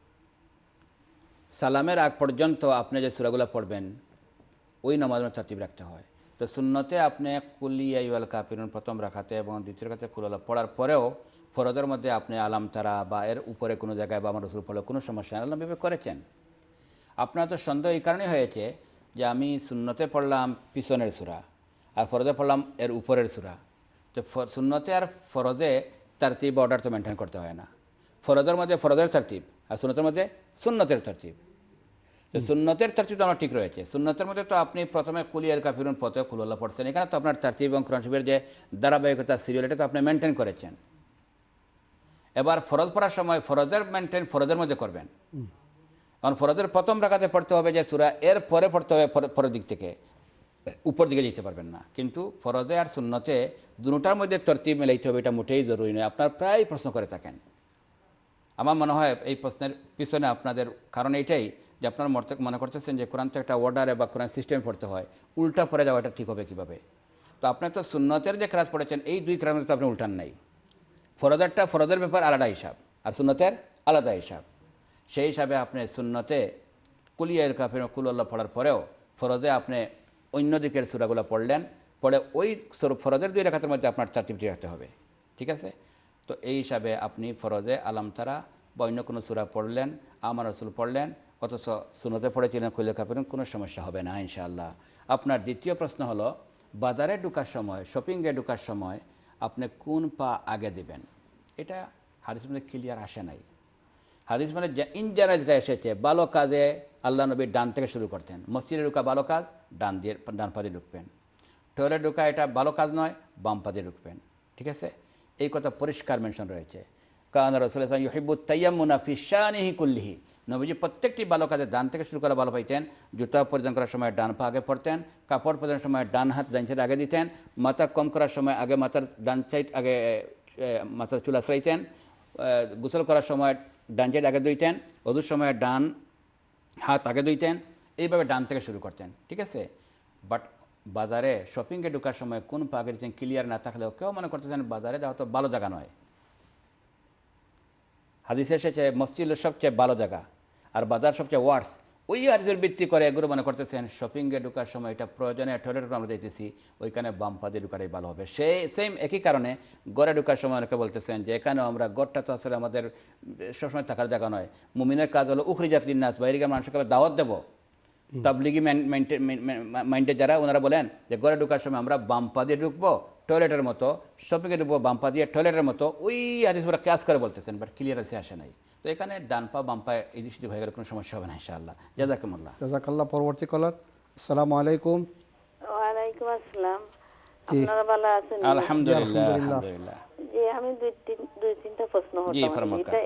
সালামের আগ পর্যন্ত আপনি যে সূরাগুলো পড়বেন ওই নামাজের তারতিব রাখতে হয়। তো সুন্নতে আপনি কুল ইয়া আইয়ুহাল কাফিরুন প্রথম রাখাতে এবং দ্বিতীয় রাখাতে কুল আল্লাহ পড়ার পরেও ফরজের মধ্যে আপনি আলাম তারা বা এর উপরে কোনো জায়গায় বা আমার রসুল পড়লে কোনো সমস্যা নেই, আল্লাহ ভেবে করেছেন। আপনার তো সন্দেহ এই কারণে হয়েছে যে আমি সুন্নতে পড়লাম পিছনের সূরা আর ফরজে পড়লাম এর উপরের সূরা। তো সুন্নতে আর ফরজে তারতিব অর্ডার তো মেনটেন করতে হয় না। ফরজের মধ্যে ফরজের তারতিব আর সুন্নতের মধ্যে সুন্নতের তারতিব। তো সুন্নতের তারতিব তো আমার ঠিক রয়েছে। সুন্নতের মধ্যে তো আপনি প্রথমে কুল ইয়া কাফিরুন পড়তে কুল আল্লাহ পড়ছেন, এখানে তো আপনার তারতিব এবং কোরআন শরীফের যে ধারাবাহিকতা সিরিয়াল এটা তো আপনি মেনটেন করেছেন। এবার ফরজ পড়ার সময় ফরজের মেনটেন ফরজের মধ্যে করবেন। কারণ ফরজের প্রথম রাকাতে পড়তে হবে যে সূরা, এর পরে পড়তে হবে পরের দিক থেকে, উপর দিকে যেতে পারবেন না। কিন্তু ফরজে আর সুন্নতে দুটার মধ্যে তরতিব মেলাইতে হবে, এটা মোটেই জরুরি নয়। আপনার প্রায় প্রশ্ন করে থাকেন। আমার মনে হয় এই প্রশ্নের পিছনে আপনাদের কারণ এইটাই যে আপনার মনে করতেছেন যে কোরআন তো একটা অর্ডারে বা কোরআন সিস্টেম পড়তে হয়, উল্টা পড়ে যাওয়াটা ঠিক হবে কীভাবে? তো আপনি তো সুন্নতের যে ক্লাস পড়েছেন এই দুই ক্লাস তো আপনি উল্টান নাই। ফরজেরটা ফরজের ব্যাপার আলাদা হিসাব আর সুন্নতের আলাদা হিসাব। সেই হিসাবে আপনি সুন্নতে কুল ইয়া আইয়ুহাল কাফিরুন কুল আল্লাহ পড়ার পরেও ফরজে আপনি অন্য দিকের সূরাগুলো পড়লেন, পড়ে ওই ফরজের দুই রাকাতের মধ্যে আপনার তারতিবটি রাখতে হবে। ঠিক আছে? তো এই হিসাবে আপনি ফরজে আলাম তারা বা অন্য কোনো সূরা পড়লেন, আমার রাসূল পড়লেন, অথচ সুন্নতে পড়েছিলেন কুল ইয়া কাফিরুন, কোনো সমস্যা হবে না ইনশাআল্লাহ। আপনার দ্বিতীয় প্রশ্ন হলো বাজারে ঢোকার সময়, শপিংয়ে ঢোকার সময় আপনি কোন পা আগে দিবেন? এটা হাদিস মধ্যে ক্লিয়ার আসে নাই। হাদিস মানে ইন জেনারেল যেটা এসেছে, ভালো কাজে আল্লাহ নবী ডান থেকে শুরু করতেন। মসজিদে ঢুকা ভালো কাজ, ডান দিয়ে ডান পা দিয়ে ঢুকবেন। টয়লেট ঢুকা এটা ভালো কাজ নয়, বাম পা দিয়ে ঢুকবেন। ঠিক আছে, এই কথা পরিষ্কার মেনশন রয়েছে। কারণ রাসূলুল্লাহ সাল্লাল্লাহু আলাইহি ওয়াসাল্লাম ইউহিব্বুত তায়াম্মুনা ফি শানিহি কুল্লিহি, নবীজি প্রত্যেকটি ভালো কাজে ডান থেকে শুরু করে ভালো পাইতেন। জুতা পরিধান করার সময় ডান পা আগে পড়তেন, কাপড় পরিধানের সময় ডান হাত ডান সাইড আগে দিতেন, মাথা কম করার সময় আগে মাথার ডান সাইড আগে মাথার চুল আশ্রাইতেন, গোসল করার সময় ডান সাইড আগে ধুইতেন, ওযুর সময় ডান হাত আগে ধুইতেন, এইভাবে ডান থেকে শুরু করতেন। ঠিক আছে, বাট বাজারে শপিংয়ে ঢোকার সময় কোন পা আগে দিতেন ক্লিয়ার না থাকলেও কেউ মনে করতেছেন বাজারে যাওয়া তো ভালো জায়গা নয়। হাদিসে এসেছে মসজিদ সবচেয়ে ভালো জায়গা আর বাজার সবচেয়ে ওয়ার্স। ওই হাদিসের ভিত্তি করে এগুলো মনে করতেছেন শপিংয়ে ঢোকার সময় এটা প্রয়োজনে টয়লেটে আমরা দিতেছি, ওইখানে বাম পা দিয়ে ঢোকাটাই ভালো হবে। সেই সেম একই কারণে গড়ে ঢোকার সময় অনেকে বলতেছেন যে এখানেও আমরা গড়টা তো আসলে আমাদের সবসময় থাকার জায়গা নয়। মুমিনের কাজ হলো উখরিজাত লিন্নাস, বাইরে মানুষকে দাওয়াত দেবো। তাবলিগি মাইন্ডে যারা ওনারা বলেন যে গড়ে ঢোকার সময় আমরা বাম পা দিয়ে ঢুকবো টয়লেটের মতো, শপিংয়ে ঢুকবো বাম পা দিয়ে টয়লেটের মতো, ওই হাদিস ওরা ক্লাস করে বলতেছেন, বাট ক্লিয়ার আছে আসে নাই। তো এখানে ডান পা বাম পা এই দৃষ্টি হয়ে গেলে কোনো সমস্যা হবে না ইনশাআল্লাহ। জাযাকুমুল্লাহ। জাযাকাল্লাহ। পরবর্তী কলার। আসসালামু আলাইকুম। ওয়ালাইকুম আসসালাম। আপনারা ভালো আছেন? আলহামদুলিল্লাহ আলহামদুলিল্লাহ। জি, আমি দুই তিন দুই তিনটা প্রশ্ন জি, হতো। ফরমাকা। এটাই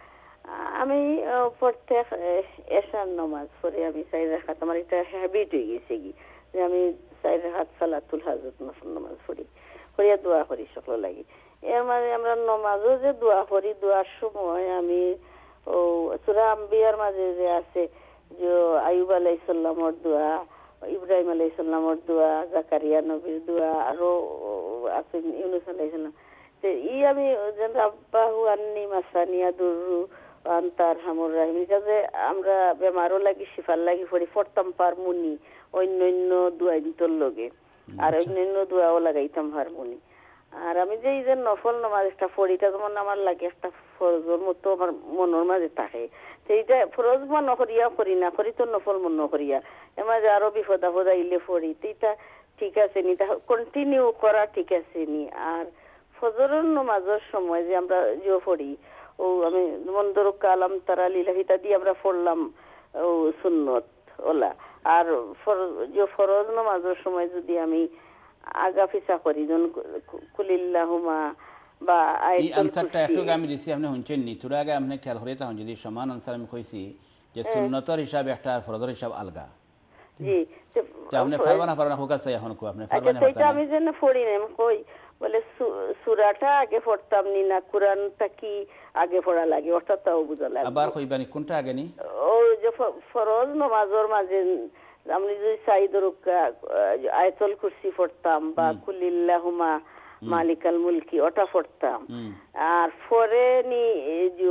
আমি প্রত্যেক এশার নামাজ পড়ে আমি চার রাকাত, আমার এটা হ্যাবিট হয়ে গেছে কি যে আমি চার রাকাত সালাতুল হাজত নফল নামাজ পড়ি, পড়িয়া দোয়া করি সকল লাগি। এর মানে আমরা নমাজও যে দোয়া করি, দোয়ার সময় আমি ও সূরা আম্বিয়ার মাঝে যে আছে যে আইয়ুব আলাইহিস সালামের দোয়া, ইব্রাহিম আলাইহিস সালামের দোয়া, জাকারিয়া নবীর দোয়া, আরো আছে ইউনূস আলাইহিস সালাম। তো ই আমি যেন রাব্বাহু আন্নি মাসানিয়া দুররু আনতার হামুর রাহিম, এটা যে আমরা বেমারও লাগি শিফার লাগি পড়ি পড়তাম পারমুনি অন্যান্য দোয়া দিতর লগে, আর অন্যান্য দোয়াও লাগাইতাম হারমোনি। আর আমি যে এই যে নফল নামাজটা পড়ি এটা যেমন আমার লাগে একটা ফরজের মতো আমার মনের মাঝে থাকে। সেইটা ফরজ মনে করিয়া করি না করি তো নফল মনে করিয়া এর মাঝে আরো বিপদ আপদ আইলে পড়ি, তো এটা ঠিক আছে নি, কন্টিনিউ করা ঠিক আছে নি। আর ফজরের নামাজের সময় যে আমরা যে পড়ি ও আমি যেমন ধরো কালাম তারা লিলাহিতা দিয়ে আমরা পড়লাম ও সুন্নত ওলা, আর যে ফরজ নামাজের সময় যদি আমি আগা পিছা করি যেমন কুলিল্লাহুমা বা এই আনসারটা একটু আমি দিছি, আপনি শুনছেন নি? তোর আগে আপনি খেয়াল করিতে হন যদি সমান আনসার আমি কইছি যে সুন্নতর হিসাব একটা ফরজের হিসাব আলগা। জি, আপনি পারবা না পারবা না হোক আছে এখন কো আপনি পারবা না। সেটা আমি যেন পড়ি না, আমি কই বলে সূরাটা আগে পড়তাম নি না কুরআনটা কি আগে পড়া লাগে ওটা তাও বুঝা লাগে। আবার কইবানি কোনটা আগে নি? ও যে ফরজ নামাজের মাঝে আমি যদি সাইদুর আয়াতুল কুরসি পড়তাম বা কুলিল্লাহুমা মালিকাল মুলকি ওটা পড়তাম, আর পরে নি যে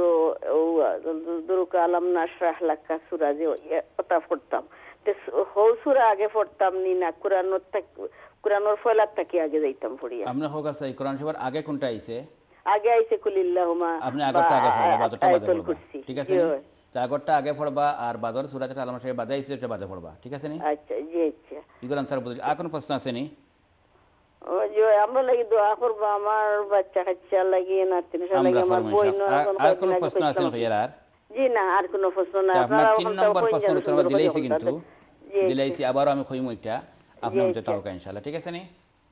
দুরুক আলাম নাশরাহ লাকা সূরা যে ওটা পড়তাম। তে হৌ সূরা আগে পড়তাম নি না কুরআনের কুরআনের ফলাত থেকে আগে যাইতাম পড়িয়া। আপনি হোক আছে কোরআন শরীফের আগে কোনটা আইছে? আগে আইছে কুলিল্লাহুমা, আপনি আগেরটা আগে পড়বা, বাদরটা বাদে পড়বা। ঠিক আছে নি? আগরটা আগে পড়বা আর বাদর সূরা যেটা আলাম সাহেব বাদে আইছে ওটা বাদে পড়বা। ঠিক আছে নি? আচ্ছা জি আচ্ছা। ইগর আনসার বুঝি। আর কোন প্রশ্ন আছে নি? ও যে আমরা লাগি দোয়া করব আমার বাচ্চা কাচ্চা লাগি না তিন সাল লাগি আমার বই না। আর কোন প্রশ্ন আছে না ভাইয়ার? আর জি না, আর কোন প্রশ্ন না। আপনারা তিন নম্বর প্রশ্ন উত্তর দিলেইছি কিন্তু দিলেইছি, আবার আমি কইম ওইটা আপনি উত্তর টাকা ইনশাআল্লাহ। ঠিক আছে নি?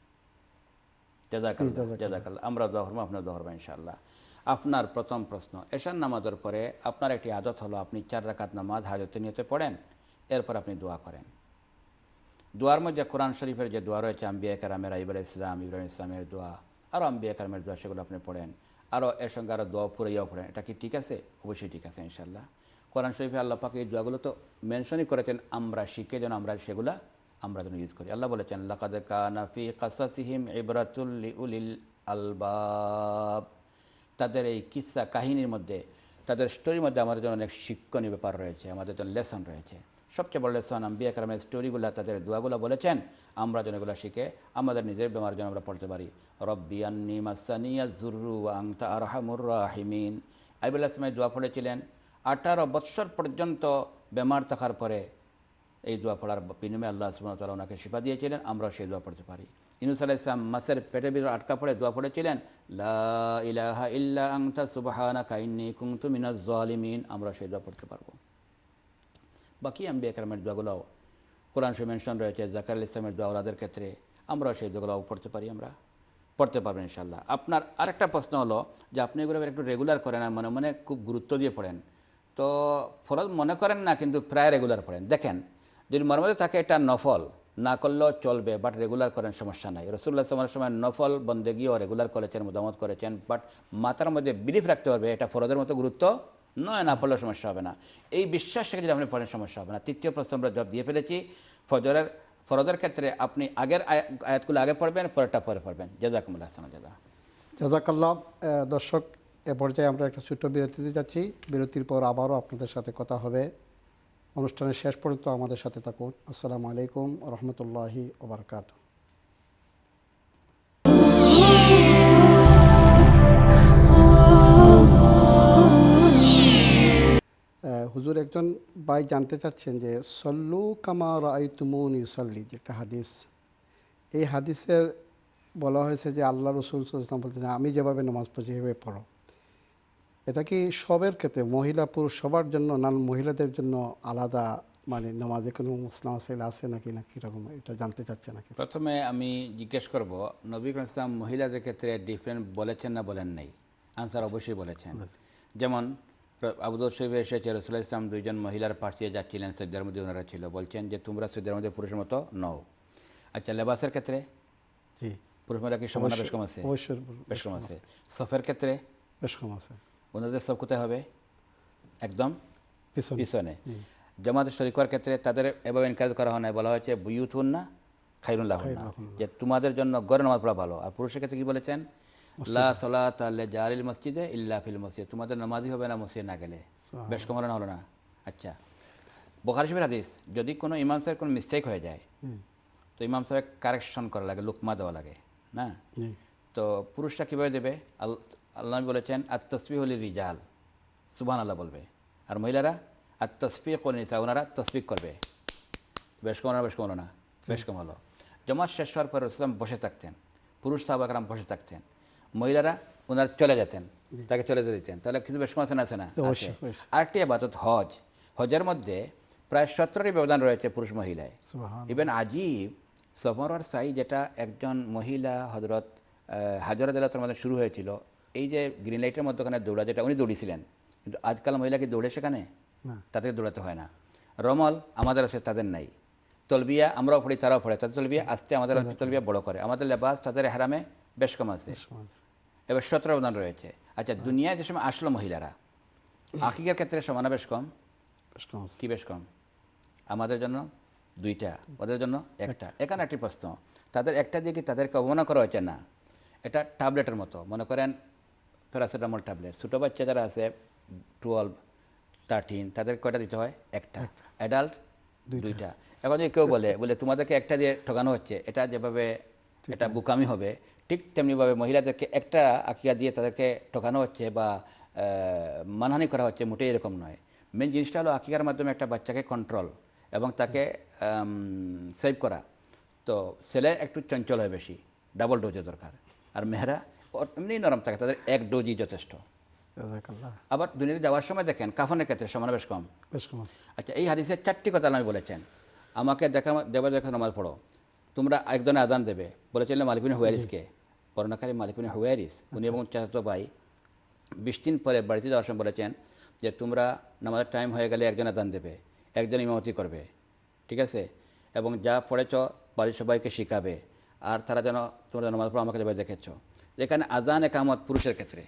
জাযাকাল্লাহ জাযাকাল্লাহ। আমরা দোয়া করব, আপনি দোয়া করবেন ইনশাআল্লাহ। আপনার প্রথম প্রশ্ন, এশার নামাজের পরে আপনার একটি আদত হলো আপনি চার রাকাত নামাজ হাজতে নিয়তে পড়েন, এরপর আপনি দোয়া করেন। দোয়ার মধ্যে কোরআন শরীফের যে দোয়া রয়েছে আম্বিয়া কেরামের, আইয়ুব আলাইহিস সালাম, ইব্রাহিম ইসলামের দোয়া, আরও আম্বিয়া কেরামের দোয়া, সেগুলো আপনি পড়েন। আরও এর সঙ্গে আরও দোয়া পুরাইয়াও পড়েন। এটা কি ঠিক আছে? অবশ্যই ঠিক আছে ইনশাআল্লাহ। কোরআন শরীফে আল্লাহ পাক এই দোয়াগুলো তো মেনশনই করেছেন, আমরা শিখে যেন আমরা সেগুলা আমরা যেন ইউজ করি। আল্লাহ বলেছেন লাকাদ কানা ফি কাসাসিহিম ইবরাতুল লিউলিল আলবাব, তাদের এই কিসসা কাহিনীর মধ্যে, তাদের স্টোরির মধ্যে আমাদের জন্য অনেক শিক্ষণীয় ব্যাপার রয়েছে, আমাদের জন্য লেসন রয়েছে। সবচেয়ে বড় লেসন আম্বিয়া কেরামের স্টোরিগুলো, তাদের দোয়াগুলো বলেছেন, আমরা যেন এগুলো শিখে আমাদের নিজের বেমার যেন আমরা পড়তে পারি। রব্বি আন্নি মাসানিয়া যুররু ওয়া আনতা আরহামুর রাহিমিন। আইয়ুব আলাইহিস সালাম দোয়া পড়েছিলেন, আঠারো বৎসর পর্যন্ত বেমার থাকার পরে এই দোয়া পড়ার বিনিময়ে আল্লাহ সুবহানাহু ওয়া তাআলা ওনাকে শিফা দিয়েছিলেন। আমরা সেই দোয়া পড়তে পারি। ইউনূস আলাইহিস সালাম মাছের পেটের ভিতরে আটকা পড়ে দোয়া পড়েছিলেন, লা ইলাহা ইল্লা আনতা সুবহানাকা ইন্নী কুনতু মিনাজ জালিমিন। আমরা সেই দোয়া পড়তে পারবো। বাকি আম্বিয়া কেরামের দোয়াগুলো কোরআন শরীফে মেনশন রয়েছে। জাকারিয়া আলাইহিস সালামের দোয়া ওনাদের ক্ষেত্রে আমরা সেই দোয়াগুলো পড়তে পারি, আমরা পড়তে পারবেন ইনশাআল্লাহ। আপনার আরেকটা প্রশ্ন হলো যে আপনি এগুলো একটু রেগুলার করেন আর মনে মনে খুব গুরুত্ব দিয়ে পড়েন, তো ফরজ মনে করেন না কিন্তু প্রায় রেগুলার পড়েন। দেখেন, যদি মনে মধ্যে থাকে এটা নফল, না করলেও চলবে, বাট রেগুলার করেন সমস্যা নাই। রাসূলুল্লাহ সাল্লাল্লাহু আলাইহি ওয়াসাল্লাম নফল বন্দেগীও রেগুলার করেছেন, মুদাওয়াত করেছেন, বাট মাথার মধ্যে বিলিফ রাখতে পারবে এটা ফরজের মতো গুরুত্ব নয়, না পড়লেও সমস্যা হবে না। এই বিশ্বাস থেকে যদি আপনি পড়েন সমস্যা হবে না। তৃতীয় প্রশ্ন আমরা জবাব দিয়ে ফেলেছি। ফজরের ফরজের ক্ষেত্রে আপনি আগের আয়াতগুলো আগে পড়বেন, পরেরটা পরে পড়বেন। জাযাকুমুল্লাহ খাইরান। জাযা জাযাকাল্লাহ। দর্শক, এ পর্যায়ে আমরা একটা ছোট্ট বিরতিতে যাচ্ছি। বিরতির পর আবারও আপনাদের সাথে কথা হবে। অনুষ্ঠানের শেষ পর্যন্ত আমাদের সাথে থাকুন। আসসালামু আলাইকুম ওয়া রাহমাতুল্লাহি ওয়া বারাকাতুহু। হুজুর, একজন ভাই জানতে চাচ্ছেন যে সল্লু কামা রাআইতুমুনি উসাল্লি, যে একটা হাদিস, এই হাদিসের বলা হয়েছে যে আল্লাহ রাসূল সাল্লাল্লাহু আলাইহি ওয়াসাল্লাম বলতেছেন আমি যেভাবে নামাজ পড়ছি সেভাবে পড়ো। এটা কি সবের ক্ষেত্রে, মহিলা পুরুষ সবার জন্য, না মহিলাদের জন্য আলাদা মানে নামাজে কোনো মুসলা মাসাইল আছে নাকি, না কীরকম, এটা জানতে চাচ্ছে নাকি? প্রথমে আমি জিজ্ঞেস করব, নবী করিম সাল্লাল্লাহু আলাইহি ওয়াসাল্লাম মহিলাদের ক্ষেত্রে ডিফারেন্ট বলেছেন না বলেন নাই? আনসার অবশ্যই বলেছেন। যেমন আবু দাউদ শরীফে এসেছে রাসূলুল্লাহ ইসলাম দুইজন মহিলার পাশ দিয়ে যাচ্ছিলেন, সজ্জার মধ্যে ওনারা ছিল, বলছেন যে তোমরা সজ্জার মধ্যে পুরুষের মতো নও। আচ্ছা, লেবাসের ক্ষেত্রে জি পুরুষ মহিলা কি সমান বেশ কম আছে? অবশ্যই বেশ কম আছে। সফের ক্ষেত্রে বেশ কম আছে। ওনাদের সব কোথায় হবে? একদম পিছনে। পিছনে। জামাতে শরীকের ক্ষেত্রে তাদের এভাবে এনকারেজ করা হয় না, বলা হয়েছে বুয়ুতুন্না খায়রুন লাহুন্না, যে তোমাদের জন্য ঘরে নামাজ পড়া ভালো। আর পুরুষের ক্ষেত্রে কি বলেছেন? লা সালাতা লিজারিল মসজিদে ইল্লা ফিল মসজিদ, তোমাদের নামাজই হবে না মসজিদে না গেলে। বেশ কম হলো না? হলো না? আচ্ছা, বুখারী শরীফের হাদিস, যদি কোনো ইমাম সাহেবের কোনো মিস্টেক হয়ে যায় তো ইমাম সাহেব কারেকশন করা লাগে, লুকমা দেওয়া লাগে না? তো পুরুষরা কীভাবে দেবে? আল্লাহ বলেছেন আত-তাসবিহু লিরিজাল, সুবহানাল্লাহ বলবে, আর মহিলারা আত-তাসফিকু লিনিসা, ওনারা তসবিক করবে। বেশ কম হলো না? বেশ কম হলো না? বেশ কম হলো। জমাত শেষ হওয়ার পর রাসূল বসে থাকতেন, পুরুষ সাহাবা কেরাম বসে থাকতেন, মহিলারা ওনারা চলে যেতেন, তাকে চলে যেতে দিতেন। তাহলে কিছু বেশ কম আছে না? আছে না? আরেকটি ইবাদত হজ। হজের মধ্যে প্রায় সতেরোটি ব্যবধান রয়েছে পুরুষ মহিলায়। ইভেন আজিব সফর আর সাই, যেটা একজন মহিলা হজরত হাজরা রাদিয়াল্লাহু মধ্যে শুরু হয়েছিল, এই যে গ্রিন লাইটের মধ্যে ওখানে দৌড়া, যেটা উনি দৌড়িয়েছিলেন, কিন্তু আজকাল মহিলাকে দৌড়ে সেখানে তাদের দৌড়াতে হয় না। রমল আমাদের আছে, তাদের নাই। তলবিয়া আমরাও পড়ি, তারাও পড়ে, তাদের তলবিয়া আসতে আমাদের তলবিয়া বড় করে। আমাদের লেবাস তাদের হেরামে বেশ কম আছে। এবার সতেরো ব্যবধান রয়েছে। আচ্ছা, দুনিয়ায় যে সময় আসলো মহিলারা, আকিকার ক্ষেত্রে সমানা বেশ কম। কি বেশ কম? আমাদের জন্য দুইটা, ওদের জন্য একটা। এখানে একটি প্রশ্ন, তাদের একটা দিয়ে কি তাদেরকে অবমাননা করা হয়েছে? না, এটা ট্যাবলেটের মতো, মনে করেন প্যারাসিটামল ট্যাবলেট। ছোটো বাচ্চা যারা আছে টুয়েলভ থার্টিন, তাদের কয়টা দিতে হয়? একটা। অ্যাডাল্ট দুইটা। এখন যদি কেউ বলে বলে তোমাদেরকে একটা দিয়ে ঠকানো হচ্ছে, এটা যেভাবে এটা বোকামি হবে, ঠিক তেমনিভাবে মহিলাদেরকে একটা আকিয়া দিয়ে তাদেরকে ঠকানো হচ্ছে বা মানহানি করা হচ্ছে, মোটেই এরকম নয়। মেন জিনিসটা হলো আকিকার মাধ্যমে একটা বাচ্চাকে কন্ট্রোল এবং তাকে সেভ করা। তো ছেলে একটু চঞ্চল হয় বেশি, ডাবল ডোজের দরকার, আর মেয়েরা এমনি নরম থাকে, তাদের এক ডোজই যথেষ্ট। আবার দুনিয়াতে যাওয়ার সময় দেখেন কাফনের ক্ষেত্রে সমান বেশ কম। আচ্ছা, এই হাদিসের চারটি কথা আমি বলেছেন, আমাকে দেখা দেবা দেখা নামাজ পড়ো, তোমরা একজনে আজান দেবে, বলেছিলেন মালিক বিন হুয়াইরিসকে, বর্ণাকারী মালিক বিন হুয়াইরিস, উনি এবং চাচাতো ভাই বিশ দিন পরে বাড়িতে যাওয়ার সময় বলেছেন যে তোমরা নামাজের টাইম হয়ে গেলে একজন আজান দেবে, একজন ইমামতি করবে, ঠিক আছে, এবং যা পড়েছ বাড়ির সবাইকে শিখাবে, আর তারা যেন তোমরা নামাজ পড়ো আমাকে যেভাবে দেখেছ। যেখানে আজান একামত পুরুষের ক্ষেত্রে,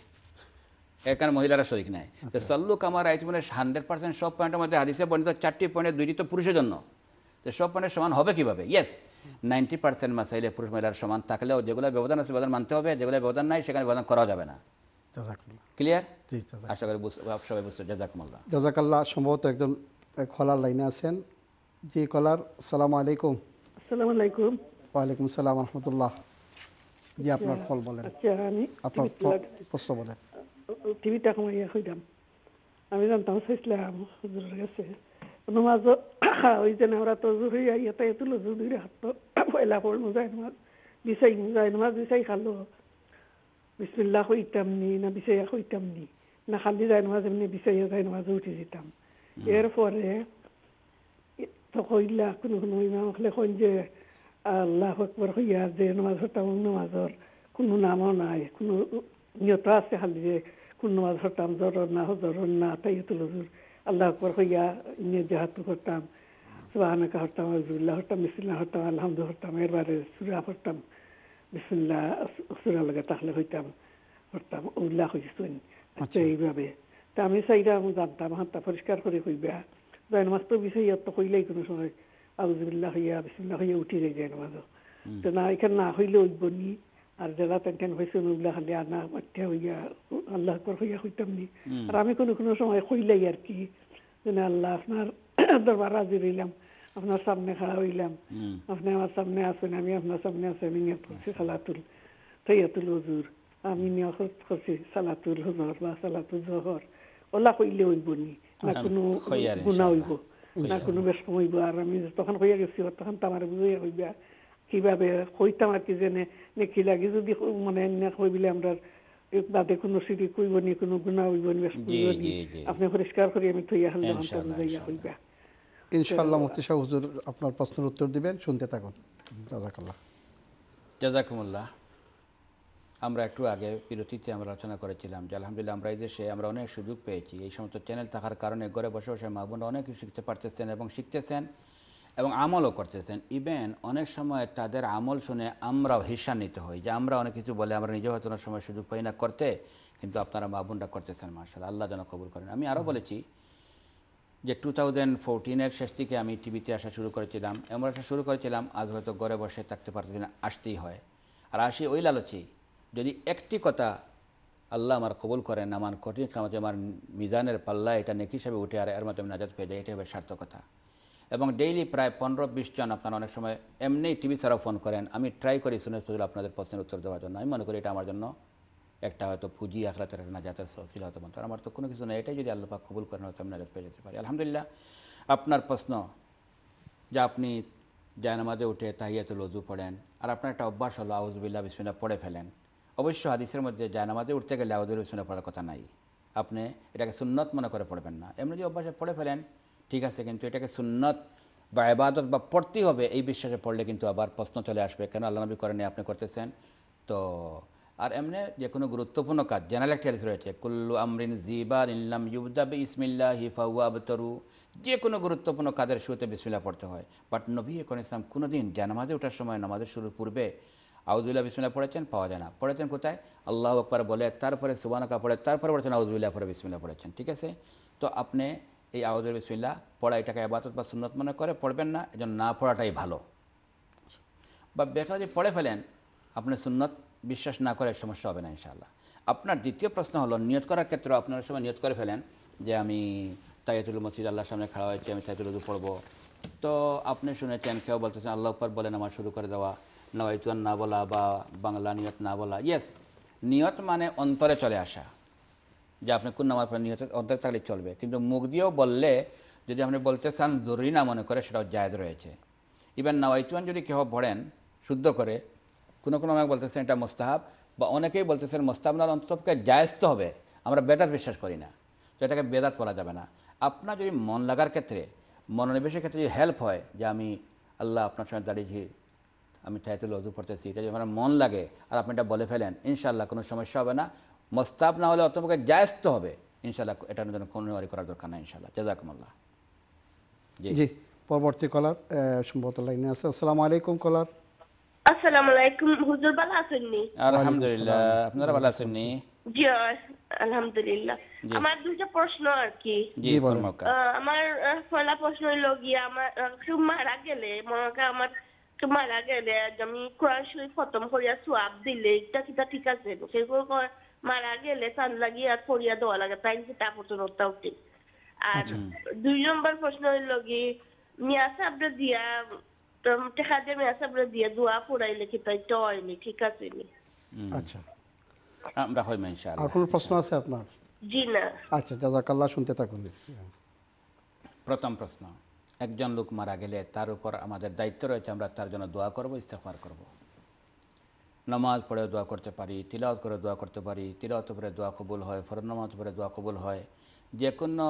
এখানে মহিলারা শরীক নেয়। তো সল্লু কামা রাআইতুমুনি হান্ড্রেড পার্সেন্ট সব পয়েন্টের মধ্যে হাদিসে বর্ণিত চারটি পয়েন্টের দুইটি তো পুরুষের জন্য, তো সব পয়েন্টের সমান হবে কীভাবে? ইয়েস, নাইনটি পার্সেন্ট মাসাইলে পুরুষ মহিলার সমান থাকলেও যেগুলো ব্যবধান আছে ব্যবধান মানতে হবে, যেগুলো ব্যবধান নাই সেখানে ব্যবধান করা যাবে না। ক্লিয়ার? আশা করি সবাই বুঝতে। জাযাকুমুল্লাহ। জাযাকাল্লাহ। সম্ভবত একজন কলার লাইনে আছেন। জি কলার, আসসালামু আলাইকুম। আসসালামু আলাইকুম। ওয়ালাইকুম আসসালাম ওয়া রাহমাতুল্লাহ। জি, আপনার কল বলেন। আচ্ছা, আমি আপনার প্রশ্ন বলেন। টিভিটা কমাইয়া কইলাম, আমি জানতাম চাইছিলাম হুজুরের কাছে নামাজ ওই যে আমরা তো জুরি আইয়াতে তুলো দুই হাত পয়লা পড়নো যায় নামাজ, বিছাই যায় নামাজ বিছাই খালো বিসমিল্লাহ কইতাম নি না বিছাইয়া কইতাম নি না খালি যায় নামাজ এমনি বিছাইয়া যায় নামাজে উঠে যেতাম। এরপরে তো কইলা কোনো কোনো ইমাম হলে কইন যে আল্লাহ আকবার হইয়া যে নামাজ হতাম নামাজর কোনো নামও নাই, কোনো নিয়ত আছে খালি যে কোন নামাজ হতাম জরর না হজরর না তাইয়াতুল হুজুর আল্লাহ আকবার হইয়া নিয়ে জাহাত করতাম, সুবহানাকা হতাম, আলহামদুলিল্লাহ হতাম, বিসমিল্লাহ হতাম, আলহামদুলিল্লাহ হতাম, এরবারে সূরা হতাম, বিসমিল্লাহ সূরা লাগে তাহলে হইতাম হতাম উল্লাহ হইছুন। আচ্ছা এইভাবে তা আমি চাইরা জানতাম হাতটা পরিষ্কার করে কইবা যায় নামাজ তো বিষয় তো কইলেই কোনো সময় আউযুবিল্লাহ হইয়া বিসমিল্লাহ হইয়া উঠে যায় যায় নামাজও। তো না এখানে না হইলে হইব নি, আর যারা তেন হয়েছে উল্লাহ খালি আর না মাঠা হইয়া আল্লাহ আকবার হইয়া হইতাম নি। আর আমি কোনো কোনো সময় কইলাই আর কি যে আল্লাহ আপনার দরবার হাজির হইলাম, আপনার সামনে খাড়া হইলাম, আপনি আমার সামনে আছেন, আমি আপনার সামনে আছি, আমি নিয়ত করছি সালাতুল তাইয়াতুল হুজুর, আমি নিয়ত করছি সালাতুল হুজুর বা সালাতুল জোহর, ওলা কইলে হইব নি, না কোনো গুনাহ হইব না কোনো বেশম হইব। আর আমি তখন হইয়া গেছি তখন তো আমার বুঝাইয়া হইবা কিভাবে হইতাম আর কি জেনে নেকি লাগে যদি মানে হইবিলে আমরা বাদে কোনো সিঁড়ি কইব নি, কোনো গুনাহ হইব নি, বেশম হইব নি, আপনি পরিষ্কার করে আমি থইয়া হাল্লা হান্তা বুঝাইয়া হইবা। ইনশাআল্লাহ মুফতি সাহেব হুজুর আপনার প্রশ্নের উত্তর দিবেন, শুনতে থাকুন। জাযাকাল্লাহ। জাযাকুমুল্লাহ। আমরা একটু আগে বিরতিতে আমরা আলোচনা করেছিলাম যে আলহামদুলিল্লাহ আমরা এই দেশে আমরা অনেক সুযোগ পেয়েছি, এই সমস্ত চ্যানেল থাকার কারণে ঘরে বসে বসে মা বোনরা অনেক কিছু শিখতে পারতেছেন এবং শিখতেছেন এবং আমলও করতেছেন। ইভেন অনেক সময় তাদের আমল শুনে আমরাও হিসা নিতে হই যে আমরা অনেক কিছু বলে আমরা নিজেও হয়তো অনেক সময় সুযোগ পাই না করতে, কিন্তু আপনারা মা বোনরা করতেছেন মাশাআল্লাহ, আল্লাহ যেন কবুল করেন। আমি আরও বলেছি যে টু থাউজেন্ড ফোরটিনের শেষ থেকে আমি টিভিতে আসা শুরু করেছিলাম, এমন আসা শুরু করেছিলাম আজ হয়তো ঘরে বসে থাকতে পারতেছি না, আসতেই হয়। আর আসি ওই লালচি যদি একটি কথা আল্লাহ আমার কবুল করেন, আমার কঠিন কামাতে আমার মিজানের পাল্লা এটা নেকি হিসাবে উঠে আর এর মধ্যে আমি নাজাত পেয়ে যাই, এটাই হবে সার্থকতা। এবং ডেইলি প্রায় পনেরো বিশ জন আপনারা অনেক সময় এমনি টিভি ছাড়াও ফোন করেন, আমি ট্রাই করি শুনে শুধু আপনাদের প্রশ্নের উত্তর দেওয়ার জন্য। আমি মনে করি এটা আমার জন্য একটা হয়তো পুঁজি আখরাতের একটা নাজাতের সহসিল হতে পারে। আমার তো কোনো কিছু নেই, এটাই যদি আল্লাহ পাক কবুল করেন হয়তো আমি নাজাত পেয়ে যেতে পারি। আলহামদুলিল্লাহ। আপনার প্রশ্ন যে আপনি জায়নামাজে উঠে তাহিয়াতুল ওযু পড়েন আর আপনার একটা অভ্যাস হলো আউযুবিল্লাহ বিসমিল্লাহ পড়ে ফেলেন। অবশ্য হাদিসের মধ্যে জায়নামাজে উঠতে গেলে আউযুবিল্লাহ বিসমিল্লাহ পড়ার কথা নাই, আপনি এটাকে সুন্নত মনে করে পড়বেন না। এমনি যে অভ্যাসে পড়ে ফেলেন ঠিক আছে, কিন্তু এটাকে সুন্নত বা ইবাদত বা পড়তেই হবে এই বিশ্বাসে পড়লে কিন্তু আবার প্রশ্ন চলে আসবে কেন আল্লাহ নবী করেন আপনি করতেছেন। তো আর এমনি যে কোনো গুরুত্বপূর্ণ কাজ জেনারেল একটা হাদিস রয়েছে কুল্লু আমরিন জিবান ইল্লাম ইউবদা বিসমিল্লাহি ফাহুয়া আবতারু, যে কোনো গুরুত্বপূর্ণ কাজের শুরুতে বিসমিল্লাহ পড়তে হয়। বাট নবী করিম ইসলাম কোনোদিন জানামাজে ওঠার সময় নামাজের শুরুর পূর্বে আউযুবিল্লাহ বিসমিল্লাহ পড়েছেন পাওয়া যায় না। পড়েছেন কোথায়? আল্লাহু আকবার বলে তারপরে সুবহানাকা পড়ে তারপরে পড়েছেন আউযুবিল্লাহ পরে বিসমিল্লাহ পড়েছেন, ঠিক আছে। তো আপনি এই আউযুবিল্লাহ বিসমিল্লাহ পড়া এটাকে ইবাদত বা সুন্নত মনে করে পড়বেন না, এজন্য না পড়াটাই ভালো। বা বেকার যদি পড়ে ফেলেন আপনি সুন্নত বিশ্বাস না করে সমস্যা হবে না ইনশাআল্লাহ। আপনার দ্বিতীয় প্রশ্ন হলো নিয়ত করার ক্ষেত্রে আপনার সময় নিয়ত করে ফেলেন যে আমি তাহিয়াতুল মসজিদ আল্লাহর সামনে খাড়া হয়েছে, আমি তাহিয়াতুল ওযু পড়বো। তো আপনি শুনেছেন কেউ বলতেছেন আল্লাহু আকবার বলে নামাজ শুরু করে দেওয়া, নওয়াইতুন না বলা বা বাংলা নিয়ত না বলা। ইয়েস, নিয়ত মানে অন্তরে চলে আসা, যে আপনি কোন নামাজ পড়েন নিয়ত অন্তরে থাকলে চলবে, কিন্তু মুখ দিয়েও বললে যদি আপনি বলতে চান জরুরি না মনে করে সেটাও জায়েজ রয়েছে। ইভেন নওয়াইতুন যদি কেউ পড়েন শুদ্ধ করে, কোনো কোনো আমাকে বলতেছেন এটা মোস্তাহাব বা অনেকেই বলতেছেন মোস্তাহাব না অন্ততপক্ষে জায়েজ তো হবে, আমরা বেদাত বিশ্বাস করি না, তো এটাকে বেদাত বলা যাবে না। আপনার যদি মন লাগার ক্ষেত্রে মনোনিবেশের ক্ষেত্রে যদি হেল্প হয় যে আমি আল্লাহ আপনার সঙ্গে দাঁড়িয়েছি আমি তাহিয়াতুল ওযু পড়তেছি, এটা যদি আমার মন লাগে আর আপনি এটা বলে ফেলেন ইনশাআল্লাহ কোনো সমস্যা হবে না। মোস্তাহাব না হলে অন্ততপক্ষে জায়েজ তো হবে ইনশাআল্লাহ, এটার জন্য কোনো ওয়ারি করার দরকার নাই ইনশাআল্লাহ। জাযাকুমুল্লাহ। জি জি পরবর্তী কলার সম্ভবত লাইনে আছে। আসসালামু আলাইকুম কলার। আসসালামু আলাইকুম হুজুর, ভালো আছেন নি? আলহামদুলিল্লাহ, আপনারা ভালো আছেন নি? জি আলহামদুলিল্লাহ। আমার দুইটা প্রশ্ন আর কি। জি বলুন। আমার পয়লা প্রশ্ন হলো গিয়ে আমার কেউ মারা গেলে মনে করেন আমার কেউ মারা গেলে আমি কোরআন শরীফ খতম করিয়া সোয়াব দিলে এটা কিটা ঠিক আছে? সেগুলো মারা গেলে চাঁদ লাগিয়ে আর পড়িয়া দেওয়া লাগে তাই সেটা পর্যন্ত উঠে। আর দুই নম্বর প্রশ্ন হইল গিয়ে মিয়া সাহেব দিয়া টেকা দিয়ে মিয়া সাহেব দিয়া দোয়া পড়াইলে কি তাই হয়নি ঠিক আছে নি? আচ্ছা আমরা হইম ইনশাআল্লাহ। আর কোনো প্রশ্ন আছে আপনার? জি না। আচ্ছা জাযাকাল্লাহ, শুনতে থাকুন। প্রথম প্রশ্ন, একজন লোক মারা গেলে তার উপর আমাদের দায়িত্ব রয়েছে আমরা তার জন্য দোয়া করব, ইস্তেগফার করব। নামাজ পড়ে দোয়া করতে পারি, তিলাওয়াত করে দোয়া করতে পারি, তিলাওয়াত করে দোয়া কবুল হয়, ফরজ নামাজ পড়ে দোয়া কবুল হয়, যে কোনো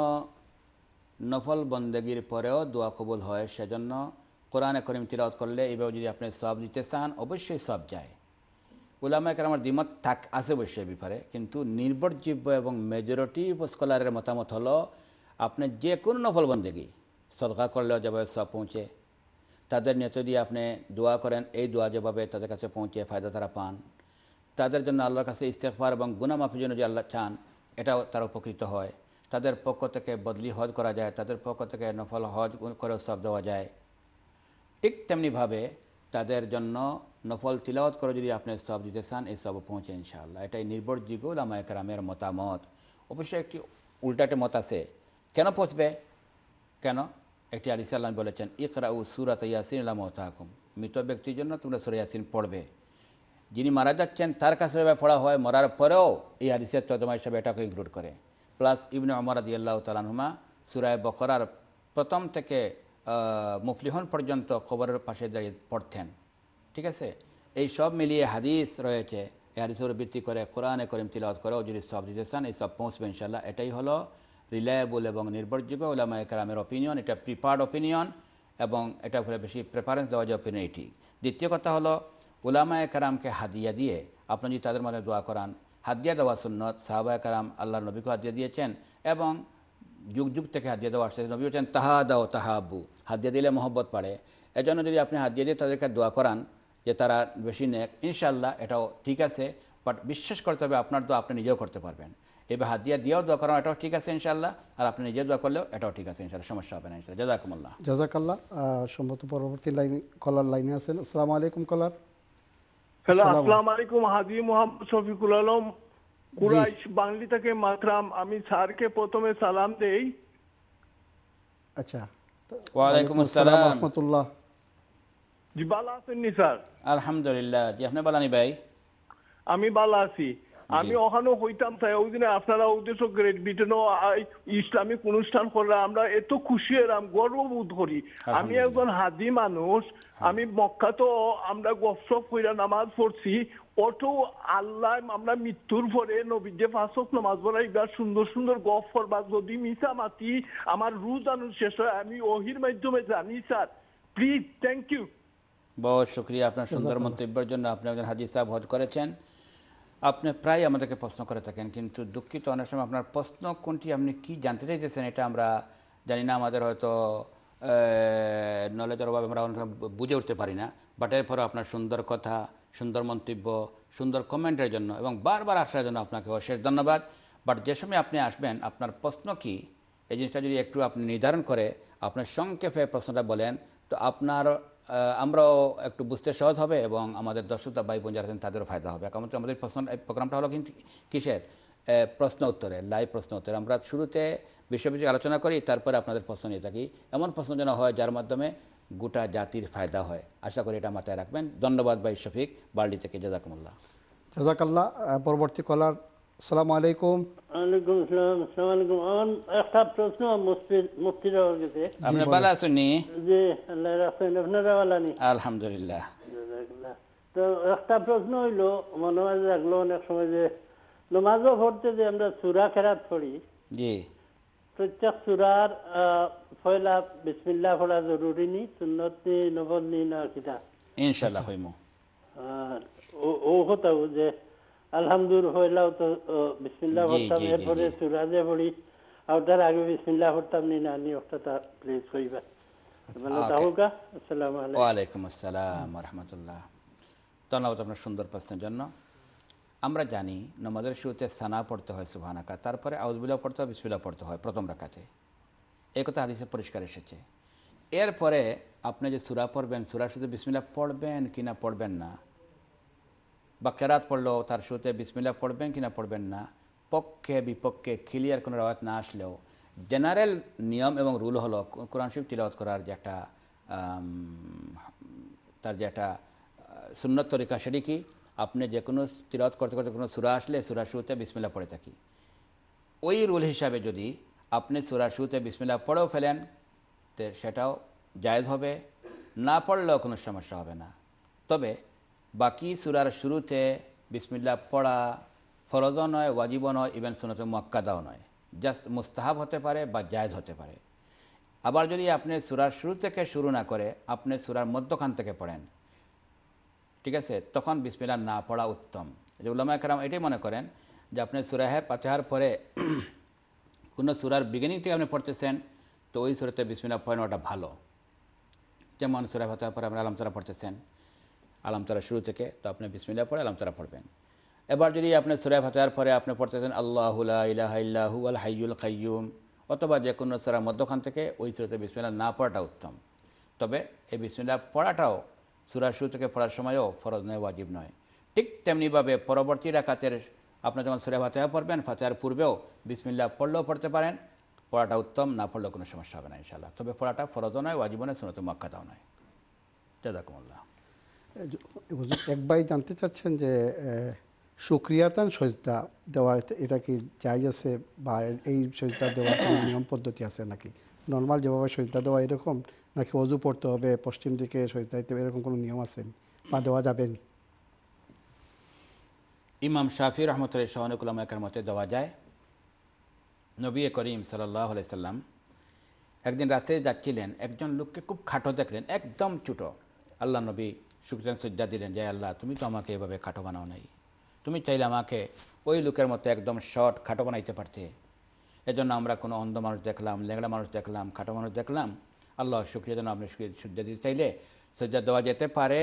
নফল বন্দেগীর পরেও দোয়া কবুল হয়। সেজন্য কোরআনে করিম তিলাওয়াত করলে এইভাবে যদি আপনি সওয়াব দিতে চান অবশ্যই সওয়াব যায়। উলামায়ে কেরামের দ্বিমত থাক আছে অবশ্যই ব্যাপারে, কিন্তু নির্ভরযোগ্য এবং মেজরিটি স্কলারের মতামত হলো আপনি যে কোনো নফল বন্দেগী সদকা করলেও যেভাবে সওয়াব পৌঁছে, তাদের নিয়ত দিয়ে আপনি দোয়া করেন, এই দোয়া যেভাবে তাদের কাছে পৌঁছে ফায়দা তারা পান, তাদের জন্য আল্লাহর কাছে ইস্তেগফার এবং গুনাহ মাফের জন্য যে আল্লাহ চান এটাও তারা উপকৃত হয়, তাদের পক্ষ থেকে বদলি হজ করা যায়, তাদের পক্ষ থেকে নফল হজ করে সওয়াব দেওয়া যায়। ঠিক তেমনিভাবে তাদের জন্য নফল তিলাওয়াত করে যদি আপনি সওয়াব দিতে চান এই সওয়াব পৌঁছে ইনশাআল্লাহ। এটাই নির্ভরযোগ্য উলামায়ে কেরামের মতামত। অবশ্যই একটি উল্টাটে মত আছে, কেন পৌঁছবে কেন? একটি হাদিসে আল্লাহ বলেছেন ইকরাউ সূরাত ইয়াসিন লা মাউতাকুম, মৃত ব্যক্তির জন্য তোমরা সূরা ইয়াসিন পড়বে। যিনি মারা যাচ্ছেন তার কাছে পড়া হয়, মরার পরেও এই হাদিসের তর্জমা হিসাবে এটাকে ইনক্লুড করে। প্লাস ইবনে ওমর রাদিয়াল্লাহু তাআলা আনহুমা সূরা বকরার প্রথম থেকে মুফলিহুন পর্যন্ত কবরের পাশে দাঁড়িয়ে পড়তেন। ঠিক আছে, এই সব মিলিয়ে হাদিস রয়েছে, এই হাদিসের ভিত্তি করে কোরআনে করিম তিলাওয়াত করেও যদি সওয়াব দিতে চান এই সব পৌঁছবে ইনশাআল্লাহ। এটাই হলো রিলায়েবল এবং নির্ভরযোগ্য উলামায়ে কেরামের অপিনিয়ন। এটা প্রিপার্ড অপিনিয়ন এবং এটা উপরে বেশি প্রেফারেন্স দেওয়া যায় অপিনিয়ন এটি। দ্বিতীয় কথা হলো উলামায়ে কেরামকে হাদিয়া দিয়ে আপনি যদি তাদের মধ্যে দোয়া করান, হাদিয়া দেওয়া সুন্নত, সাহাবায়ে কেরাম আল্লাহর নবীকে হাদিয়া দিয়েছেন এবং যুগ যুগ থেকে হাদিয়া দেওয়া আসছে। নবী বলেছেন তাহা দাও তাহাব্বু, হাদিয়া দিলে মহব্বত বাড়ে। এজন্য যদি আপনি হাদিয়া দিয়ে তাদেরকে দোয়া করান যে তারা বেশি নেক, ইনশাআল্লাহ এটাও ঠিক আছে, বাট বিশ্বাস করতে হবে আপনার দোয়া আপনি নিজেও করতে পারবেন। এবার হাদিয়া দিয়েও দোয়া করানো এটাও ঠিক আছে ইনশাআল্লাহ, আর আপনি নিজে দোয়া করলেও এটাও ঠিক আছে ইনশাআল্লাহ, সমস্যা হবে না ইনশাআল্লাহ। জাযাকুমুল্লাহ। জাযাকাল্লাহ। সম্ভবত পরবর্তী লাইন কলার লাইনে আছেন। আসসালামু আলাইকুম কলার। হ্যালো, আসসালামু আলাইকুম। হাজী মোহাম্মদ শফিকুল আলম, কুরাইশ বাংলি থেকে মাতরাম। আমি স্যারকে প্রথমে সালাম দেই। আচ্ছা, ওয়া আলাইকুম আসসালাম ওয়া রাহমাতুল্লাহ। জি, ভালো আছেন নি স্যার? আলহামদুলিল্লাহ। জি, আপনি বালানি ভাই? আমি ভালো আছি। আমি ওখানে হইতাম তাই ওই দিনে আপনারা উদ্দেশ্য গ্রেট ব্রিটেনও ইসলামিক অনুষ্ঠান করলে আমরা এত খুশি এলাম, গর্ববোধ করি। আমি একজন হাজি মানুষ, আমি মক্কা তো আমরা গপসপ কইরা নামাজ পড়ছি, অটো আল্লাহ আমরা মৃত্যুর পরে নবী যে ফাঁসক নামাজ পড়া এবার সুন্দর সুন্দর গপ করবা, যদি মিশা মাতি আমার রুজ আনু শেষ হয় আমি ওহির মাধ্যমে জানি। Sir please, thank you. বহুত শুকরিয়া আপনার সুন্দর মন্তব্যের জন্য। আপনি একজন হাজি সাহেব হজ করেছেন, আপনি প্রায় আমাদেরকে প্রশ্ন করে থাকেন, কিন্তু দুঃখিত অনেক সময় আপনার প্রশ্ন কোনটি, আপনি কি জানতে চাইতেছেন এটা আমরা জানি না, আমাদের হয়তো নলেজের অভাবে আমরা অনেক বুঝে উঠতে পারি না। বাট এরপরও আপনার সুন্দর কথা, সুন্দর মন্তব্য, সুন্দর কমেন্টের জন্য এবং বারবার আসার জন্য আপনাকে অশেষ ধন্যবাদ। বাট যে সময় আপনি আসবেন আপনার প্রশ্ন কি এই জিনিসটা যদি একটু আপনি নির্ধারণ করে আপনার সংক্ষেপে প্রশ্নটা বলেন তো আপনার আমরাও একটু বুঝতে সহজ হবে এবং আমাদের দর্শকরা ভাই বোন যারা আছেন তাদেরও ফায়দা হবে। কারণ আমাদের প্রশ্ন প্রোগ্রামটা হলো কিন্তু কিসের, প্রশ্ন উত্তরে, লাইভ প্রশ্ন উত্তরে। আমরা শুরুতে বিষয় বিষয়ে আলোচনা করি, তারপরে আপনাদের প্রশ্ন নিয়ে থাকি। এমন প্রশ্ন যেন হয় যার মাধ্যমে গোটা জাতির ফায়দা হয়। আশা করি এটা মাথায় রাখবেন। ধন্যবাদ ভাই শফিক বার্লি থেকে। জাযাকুমুল্লাহ। জাযাকাল্লাহ। পরবর্তী কলার। আসসালামু আলাইকুম। ওয়ালাইকুম আসসালাম। আসসালামু আলাইকুম। আমার একটা প্রশ্ন মুফতি রাওয়ার কাছে। আপনি ভালো আছেন নি? জি, আল্লাহ রাখেন। আপনারা ভালো আছেন? আলহামদুলিল্লাহ। তো একটা প্রশ্ন হইল, মনে হয় লাগলো অনেক সময় যে নামাজও পড়তে যে আমরা সূরা কেরাত পড়ি, জি, প্রত্যেক সূরার পয়লা বিসমিল্লাহ পড়া জরুরি নি, সুন্নত নি, নফল নি না কিটা? ইনশাআল্লাহ হইমু। আর ও কথা যে আলহামদুলিল্লাহ হইলাও তো বিসমিল্লাহ পড়তাম, এরপরে সূরা যে পড়ি আর তার আগে বিসমিল্লাহ পড়তাম নি না নি, ওটা প্লিজ কইবা। আসসালামু আলাইকুম। ওয়ালাইকুম আসসালাম ওয়া রাহমাতুল্লাহ। ধন্যবাদ আপনার সুন্দর প্রশ্নের জন্য। আমরা জানি নামাজের শুরুতে সানা পড়তে হয় সুবহানাকা, তারপরে আউযুবিল্লাহ পড়তে হয়, বিসমিল্লাহ পড়তে হয় প্রথম রাকাতে। এই কথা হাদিসে পরিষ্কার এসেছে। এরপরে আপনি যে সূরা পড়বেন, সূরা শুরুতে বিসমিল্লাহ পড়বেন কিনা পড়বেন না, বা কেরাত পড়লেও তার শুরুতে বিসমিল্লাহ পড়বেন কিনা পড়বেন না, পক্ষে বিপক্ষে ক্লিয়ার কোনো রাওয়াত না আসলেও জেনারেল নিয়ম এবং রুল হলো কোরআন শরীফ তিলাওয়াত করার যে একটা তার যে একটা সুন্নত তরিকা, সেটি কি আপনি যে কোনো তিলাওয়াত করতে করতে কোনো সূরা আসলে সূরা শুরুতে বিসমিল্লাহ পড়ে থাকি। ওই রুল হিসাবে যদি আপনি সূরা শুরুতে বিসমিল্লাহ পড়েও ফেলেন তো সেটাও জায়েজ হবে, না পড়লেও কোনো সমস্যা হবে না। তবে বাকি সূরার শুরুতে বিসমিল্লাহ পড়া ফরজও নয়, ওয়াজিবও নয়, ইভেন সুন্নাতে মুআক্কাদাও নয়, জাস্ট মুস্তাহাব হতে পারে বা জায়েজ হতে পারে। আবার যদি আপনি সূরার শুরু থেকে শুরু না করে আপনি সূরার মধ্যখান থেকে পড়েন, ঠিক আছে, তখন বিসমিল্লাহ না পড়া উত্তম। যে উলামায়ে কেরাম এটাই মনে করেন যে আপনি সূরা ফাতিহার পরে কোনো সূরার বিগিনিং থেকে আপনি পড়তেছেন, তো ওই সূরাতে বিসমিল্লাহ পড়ে নেওয়াটা ভালো। যেমন সূরা ফাতিহার পরে আপনি আলাম তারা পড়তেছেন, আলাম তারা শুরু থেকে, তো আপনি বিসমিল্লাহ পড়ে আলাম তারা পড়বেন। এবার যদি আপনি সূরা ফাতিহার পরে আপনি পড়তেছেন আল্লাহু লা ইলাহা ইল্লা হুয়াল হাইয়ুল কাইয়্যুম, অথবা যে কোনো সূরার মধ্যখান থেকে ওই সূরাতে বিসমিল্লাহ না পড়াটা উত্তম। তবে এই বিসমিল্লাহ পড়াটাও সূরার শুরু থেকে পড়ার সময়ও ফরজ নয়, ওয়াজিব নয়। ঠিক তেমনিভাবে পরবর্তী রাকাতের আপনি যখন সূরা ফাতিহা পড়বেন, ফাতিহার পূর্বেও বিসমিল্লাহ পড়লেও পড়তে পারেন, পড়াটা উত্তম, না পড়লেও কোনো সমস্যা হবে না ইনশাআল্লাহ। তবে পড়াটা ফরজও নয়, ওয়াজিবও নয়, সুন্নাতে মুআক্কাদাও নয়। জাযাকুমুল্লাহ। এক ভাই জানতে চাচ্ছেন যে শুকরিয়াতান সজদা দেওয়া এটা কি জায়েজ আছে, বা এই সজদা দেওয়ার কোনো নিয়ম পদ্ধতি আছে নাকি? নর্মাল যেভাবে সজদা দেওয়া এরকম, নাকি অজু পড়তে হবে, পশ্চিম দিকে সজদা দিতে হবে, এরকম কোনো নিয়ম আছে বা দেওয়া যাবে? ইমাম শাফি রহমতুল্লাহ সহ অনেক উলামায়ে মতে দেওয়া যায়। নবী করিম সাল্লাল্লাহু আলাইহি সাল্লাম একদিন রাতে যাচ্ছিলেন, একজন লোককে খুব খাটো দেখলেন, একদম ছোট। আল্লাহ নবী শুকরান সজদা দিলেন, যে আল্লাহ তুমি তো আমাকে এভাবে খাটো বানাও নাই, তুমি চাইলে আমাকে ওই লোকের মতো একদম শর্ট খাটো বানাইতে পারতে। এজন্য আমরা কোনো অন্ধ মানুষ দেখলাম, ল্যাংড়া মানুষ দেখলাম, খাটো মানুষ দেখলাম, আল্লাহ শুকরিয়া যেন আপনি সজদা দিতে চাইলে সজদা দেওয়া যেতে পারে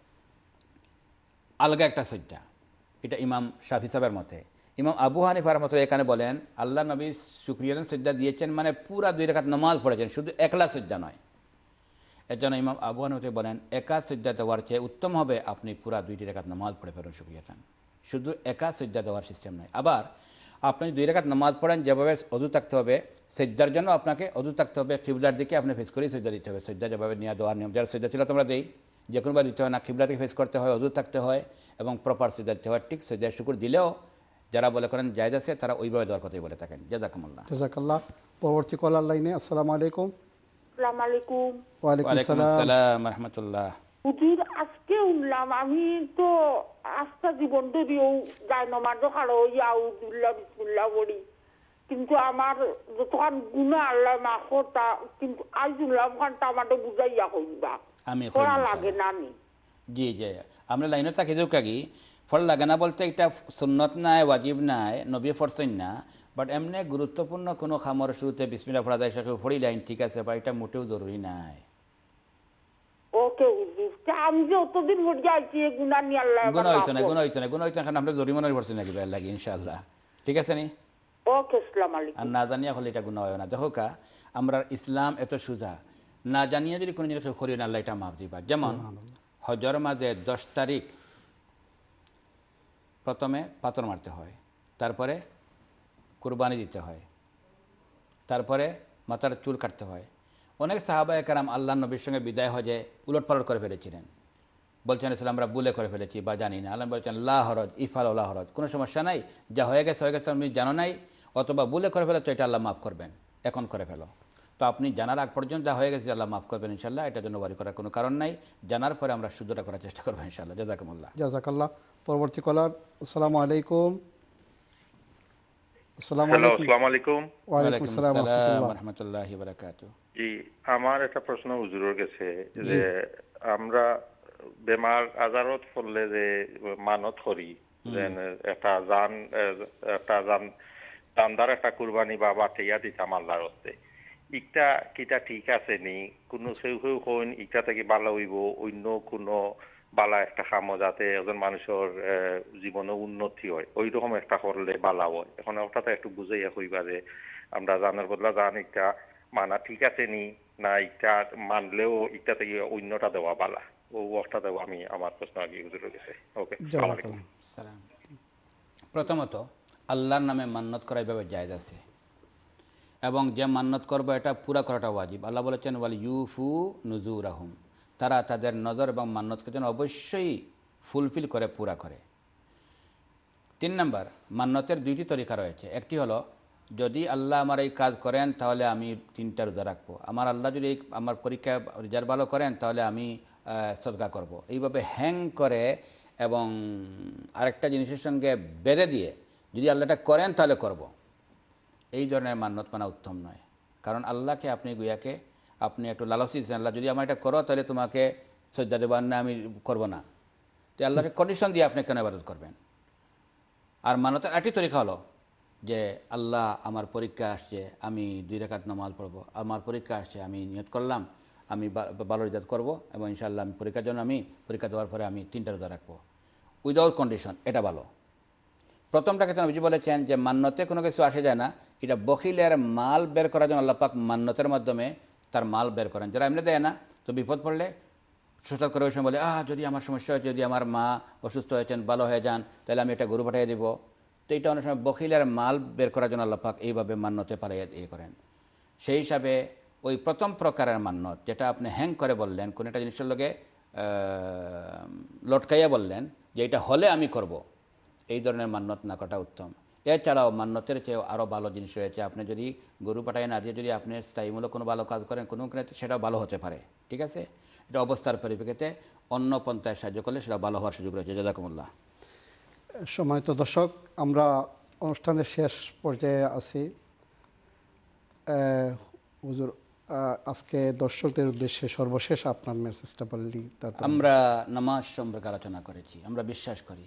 আলগা একটা সজদা। এটা ইমাম শাফি সাহেবের মতে। ইমাম আবু হানিফার মতো এখানে বলেন আল্লাহ নবী শুকরিয়া সজদা দিয়েছেন মানে পুরা দুই রাকাত নামাজ পড়েছেন, শুধু একলা সজদা নয়। এর জন্য ইমাম আবু হানিফা বলেন একা সজদা দেওয়ার চেয়ে উত্তম হবে আপনি পুরা দুইটি রাকাত নামাজ পড়ে ফেলুন শুকরিয়াতান, শুধু একা সজদা দেওয়ার সিস্টেম নয়। আবার আপনি দুই রাকাত নামাজ পড়েন, যেভাবে অজু থাকতে হবে, সজদার জন্য আপনাকে অজু থাকতে হবে, কিবলার দিকে আপনি ফেস করেই সজদা দিতে হবে। সজদা যেভাবে নিয়ে দেওয়ার নিয়ম, যারা সজদা ছিল তোমরা দেই, যে কোনোবার দিতে হয় না, কিবলা থেকে ফেস করতে হয়, অজু থাকতে হয় এবং প্রপার সজদা দিতে হয়। ঠিক সজদা শুকর দিলেও যারা বলে করেন জায়েজ আছে, তারা ওইভাবে দেওয়ার কথাই বলে থাকেন। জাযাকুমুল্লাহ। জাযাকাল্লাহ। পরবর্তী কলার লাইনে। আসসালামু আলাইকুম। আসসালামু আলাইকুম। ওয়ালাইকুম আসসালাম ওয়া রাহমাতুল্লাহ। হুজুর আজকে উঠলাম, আমি তো আস্থা জীবন ধরেও যায় নমাজ খাড়ো ইয়াউদুল্লাহ বিসমিল্লাহ পড়ি, কিন্তু আমার যতক্ষণ গুনাহ আল্লাহ মাফ করতা, কিন্তু আজ উঠলাম খানটা আমাকে বুঝাইয়া কইবা আমি পড়া লাগে না। আমি জি জি আমরা লাইনে থাকি যাও কাগি ফল লাগে না বলতে এটা সুন্নত নাই, ওয়াজিব নাই, নবী ফরছেন না, বাট এমনি গুরুত্বপূর্ণ কোনো খামর শুরুতে বিসমিল্লাহ পড়া যায়, সেটা পড়ি লাইন ঠিক আছে, বা এটা মোটেও জরুরি নাই। ওকে হুজুর, আমি যে অতদিন পড়ে যাইছি গুনাহ নি আল্লাহ গুনাহ হইতো না, গুনাহ হইতো না, গুনাহ হইতো না, কারণ আমরা জরিমানা পড়ছি নাকি বের লাগি ইনশাআল্লাহ। ঠিক আছে নি? ওকে, আসসালামু আলাইকুম। আর না জানিয়া হলে এটা গুনাহ হয় না। দেখো কা আমরা ইসলাম এত সোজা, না জানিয়ে যদি কোনো জিনিস করি না, আল্লাহ এটা মাফ দিবা। যেমন হজর মাঝে দশ তারিখ প্রথমে পাথর মারতে হয়, তারপরে কুরবানি দিতে হয়, তারপরে মাথার চুল কাটতে হয়। অনেক সাহাবায়ে কেরাম আল্লাহ নবীর সঙ্গে বিদায় হজে উলট পালট করে ফেলেছিলেন, বলছেন আসলে আমরা ভুলে করে ফেলেছি বা জানি না। আল্লাহ বলছেন লা হরজ ইফাল লা হরজ, কোনো সমস্যা নাই, যা হয়ে গেছে হয়ে গেছে, তুমি জানো নাই অথবা ভুলে করে ফেলো তো এটা আল্লাহ মাফ করবেন, এখন করে ফেলো। তো আপনি জানার আগ পর্যন্ত যা হয়ে গেছে আল্লাহ মাফ করবেন ইনশাআল্লাহ, এটার জন্য ওয়ারি করার কোনো কারণ নাই। জানার পরে আমরা শুদ্ধটা করার চেষ্টা করবো ইনশাআল্লাহ। জাযাকুমুল্লাহ। জাযাকাল্লাহ। পরবর্তী কলার। আসসালামু আলাইকুম। আসসালামু আলাইকুম। আসসালামু আলাইকুম। ওয়া আলাইকুম আসসালাম ওয়া রাহমাতুল্লাহি ওয়া বারাকাতুহু। জি, আমার একটা প্রশ্ন হুজুরের কাছে, যে আমরা বেমার আজারত পড়লে যে মানত করি, যে একটা জান একটা জান জানদার একটা কুরবানি বা বাটিয়া দিতাম আল্লাহর হস্তে, ইটা কিটা ঠিক আছে নি? কোনো কেউ কেউ কইন ইটা থেকে ভালো হইব, অন্য কোনো বালা একটা কামো যাতে একজন মানুষের জীবনে উন্নতি হয়, ওই রকম একটা করলে বালা হয়। এখন ওটাতে একটু বুঝাইয়া কইবা যে আমরা জানার বদলা জান ইটা মানা ঠিক আছে নি, না ইটা মানলেও ইটা থেকে অন্যটা দেওয়া বালা, ও ওটা দেওয়া আমি আমার প্রশ্ন আগে হুজুরের কাছে। ওকে, আসসালামু আলাইকুম। সালাম। প্রথমত আল্লাহর নামে মান্নত করা এভাবে জায়েজ আছে, এবং যে মান্নত করবে এটা পুরা করাটা ওয়াজিব। আল্লাহ বলেছেন ওয়াল ইউফু নুজুরাহুম, তারা তাদের নজর এবং মান্নতকে যেন অবশ্যই ফুলফিল করে, পুরা করে। তিন নম্বর, মান্নতের দুইটি তরিকা রয়েছে। একটি হলো যদি আল্লাহ আমার এই কাজ করেন তাহলে আমি তিনটা রোজা রাখবো, আমার আল্লাহ যদি আমার পরীক্ষা রেজাল্ট ভালো করেন তাহলে আমি সদকা করব। এইভাবে হ্যাং করে এবং আরেকটা জিনিসের সঙ্গে বেঁধে দিয়ে যদি আল্লাহটা করেন তাহলে করব, এই ধরনের মান্যত মানা উত্তম নয়। কারণ আল্লাহকে আপনি গুয়াকে আপনি একটু লালসি দিচ্ছেন, আল্লাহ যদি আমার এটা করো তাহলে তোমাকে সজ্জা দেবো, না আমি করবো না। তো আল্লাহকে কন্ডিশন দিয়ে আপনি কেন ইবাদত করবেন? আর মান্যতের একটি তরিকা হলো যে আল্লাহ আমার পরীক্ষা আসছে, আমি দুই রাকাত নামাজ পড়বো, আমার পরীক্ষা আসছে, আমি নিয়ত করলাম আমি ভালো রেজাল্ট করবো এবং ইনশাআল্লাহ আমি পরীক্ষার জন্য আমি পরীক্ষা দেওয়ার পরে আমি তিনটা রোজা রাখবো, উইদাউট কন্ডিশন, এটা ভালো। প্রথমটাকে তো নবীজি বলেছেন যে মান্যতে কোনো কিছু আসে যায় না, এটা বখিলের মাল বের করার জন্য আল্লাহ পাক মান্যতের মাধ্যমে তার মাল বের করেন। যারা এমনি দেয় না, তো বিপদ পড়লে সোশ্যাল করে ওই সময় বলে আহ যদি আমার সমস্যা হয়েছে, যদি আমার মা অসুস্থ হয়েছেন ভালো হয়ে যান তাহলে আমি একটা গরু পাঠিয়ে দিব। তো এইটা অনেক সময় বখিলের মাল বের করার জন্য আল্লাহ পাক এইভাবে মান্যতে পালিয়ে ইয়ে করেন। সেই হিসাবে ওই প্রথম প্রকারের মান্যত যেটা আপনি হ্যাং করে বললেন, কোন একটা জিনিসের লগে লটকাইয়া বললেন যে এটা হলে আমি করব, এই ধরনের মান্যত না করাটা উত্তম। এছাড়াও মান্যতের চেয়েও আরও ভালো জিনিস রয়েছে। আপনি যদি গরু পাঠায় না দিয়ে যদি আপনি স্থায়ীমূলক কোনো ভালো কাজ করেন কোনো ক্ষেত্রে সেটাও ভালো হতে পারে, ঠিক আছে? এটা অবস্থার পরিপ্রেক্ষিতে অন্য পন্থায় সাহায্য করলে সেটা ভালো হওয়ার সুযোগ রয়েছে। জাযাকুমুল্লাহ। সময় তো দর্শক, আমরা অনুষ্ঠানের শেষ পর্যায়ে আছি। হুজুর, আজকে দর্শকদের উদ্দেশ্যে সর্বশেষ আপনার মেসেজটা বললি। আমরা নামাজ সম্পর্কে আলোচনা করেছি। আমরা বিশ্বাস করি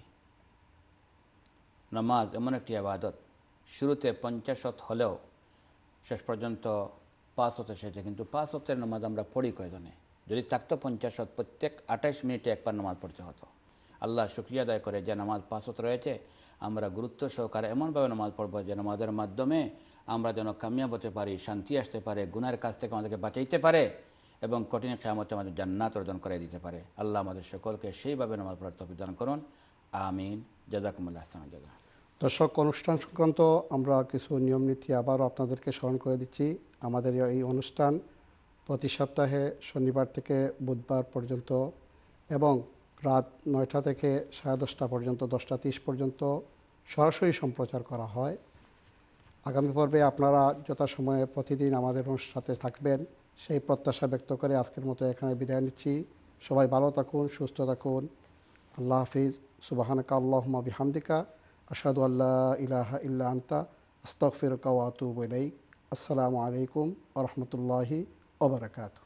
নামাজ এমন একটি ইবাদত, শুরুতে পঞ্চাশত হলেও শেষ পর্যন্ত পাঁচ হতে এসেছে, কিন্তু পাঁচ হতের নামাজ আমরা পড়ি কয়জনে? যদি থাকতো পঞ্চাশত, প্রত্যেক আঠাইশ মিনিটে একবার নামাজ পড়তে হতো। আল্লাহ শুকরিয়া আদায় করে যে নামাজ পাঁচ হত রয়েছে, আমরা গুরুত্ব সহকারে এমনভাবে নামাজ পড়বো যে নামাজের মাধ্যমে আমরা যেন কামিয়াব হতে পারি, শান্তি আসতে পারে, গুনাহের কাছ থেকে আমাদেরকে বাঁচাইতে পারে এবং কঠিন কিয়ামতে আমাদের জান্নাত অর্জন করে দিতে পারে। আল্লাহ আমাদের সকলকে সেইভাবে নামাজ পড়ার তৌফিক দান করুন। আমিন। জাযাকুমুল্লাহ আহসানাল জাযা। দর্শক, অনুষ্ঠান সংক্রান্ত আমরা কিছু নিয়ম নীতি আবারও আপনাদেরকে স্মরণ করে দিচ্ছি। আমাদের এই অনুষ্ঠান প্রতি সপ্তাহে শনিবার থেকে বুধবার পর্যন্ত এবং রাত নয়টা থেকে সাড়ে দশটা পর্যন্ত, দশটা তিরিশ পর্যন্ত সরাসরি সম্প্রচার করা হয়। আগামী পর্বে আপনারা যথাসময়ে প্রতিদিন আমাদের অনুষ্ঠানে থাকবেন সেই প্রত্যাশা ব্যক্ত করে আজকের মতো এখানে বিদায় নিচ্ছি। সবাই ভালো থাকুন, সুস্থ থাকুন। আল্লাহ হাফিজ। সুবহানাকা আল্লাহুম্মা বিহামদিকা আশহাদু আল্লা ইলাহা ইল্লা আনতা আস্তাগফিরুকা ওয়া আতুবু ইলাইক। আসসালামু আলাইকুম ওয়া রাহমাতুল্লাহি ওয়া বারাকাতুহু।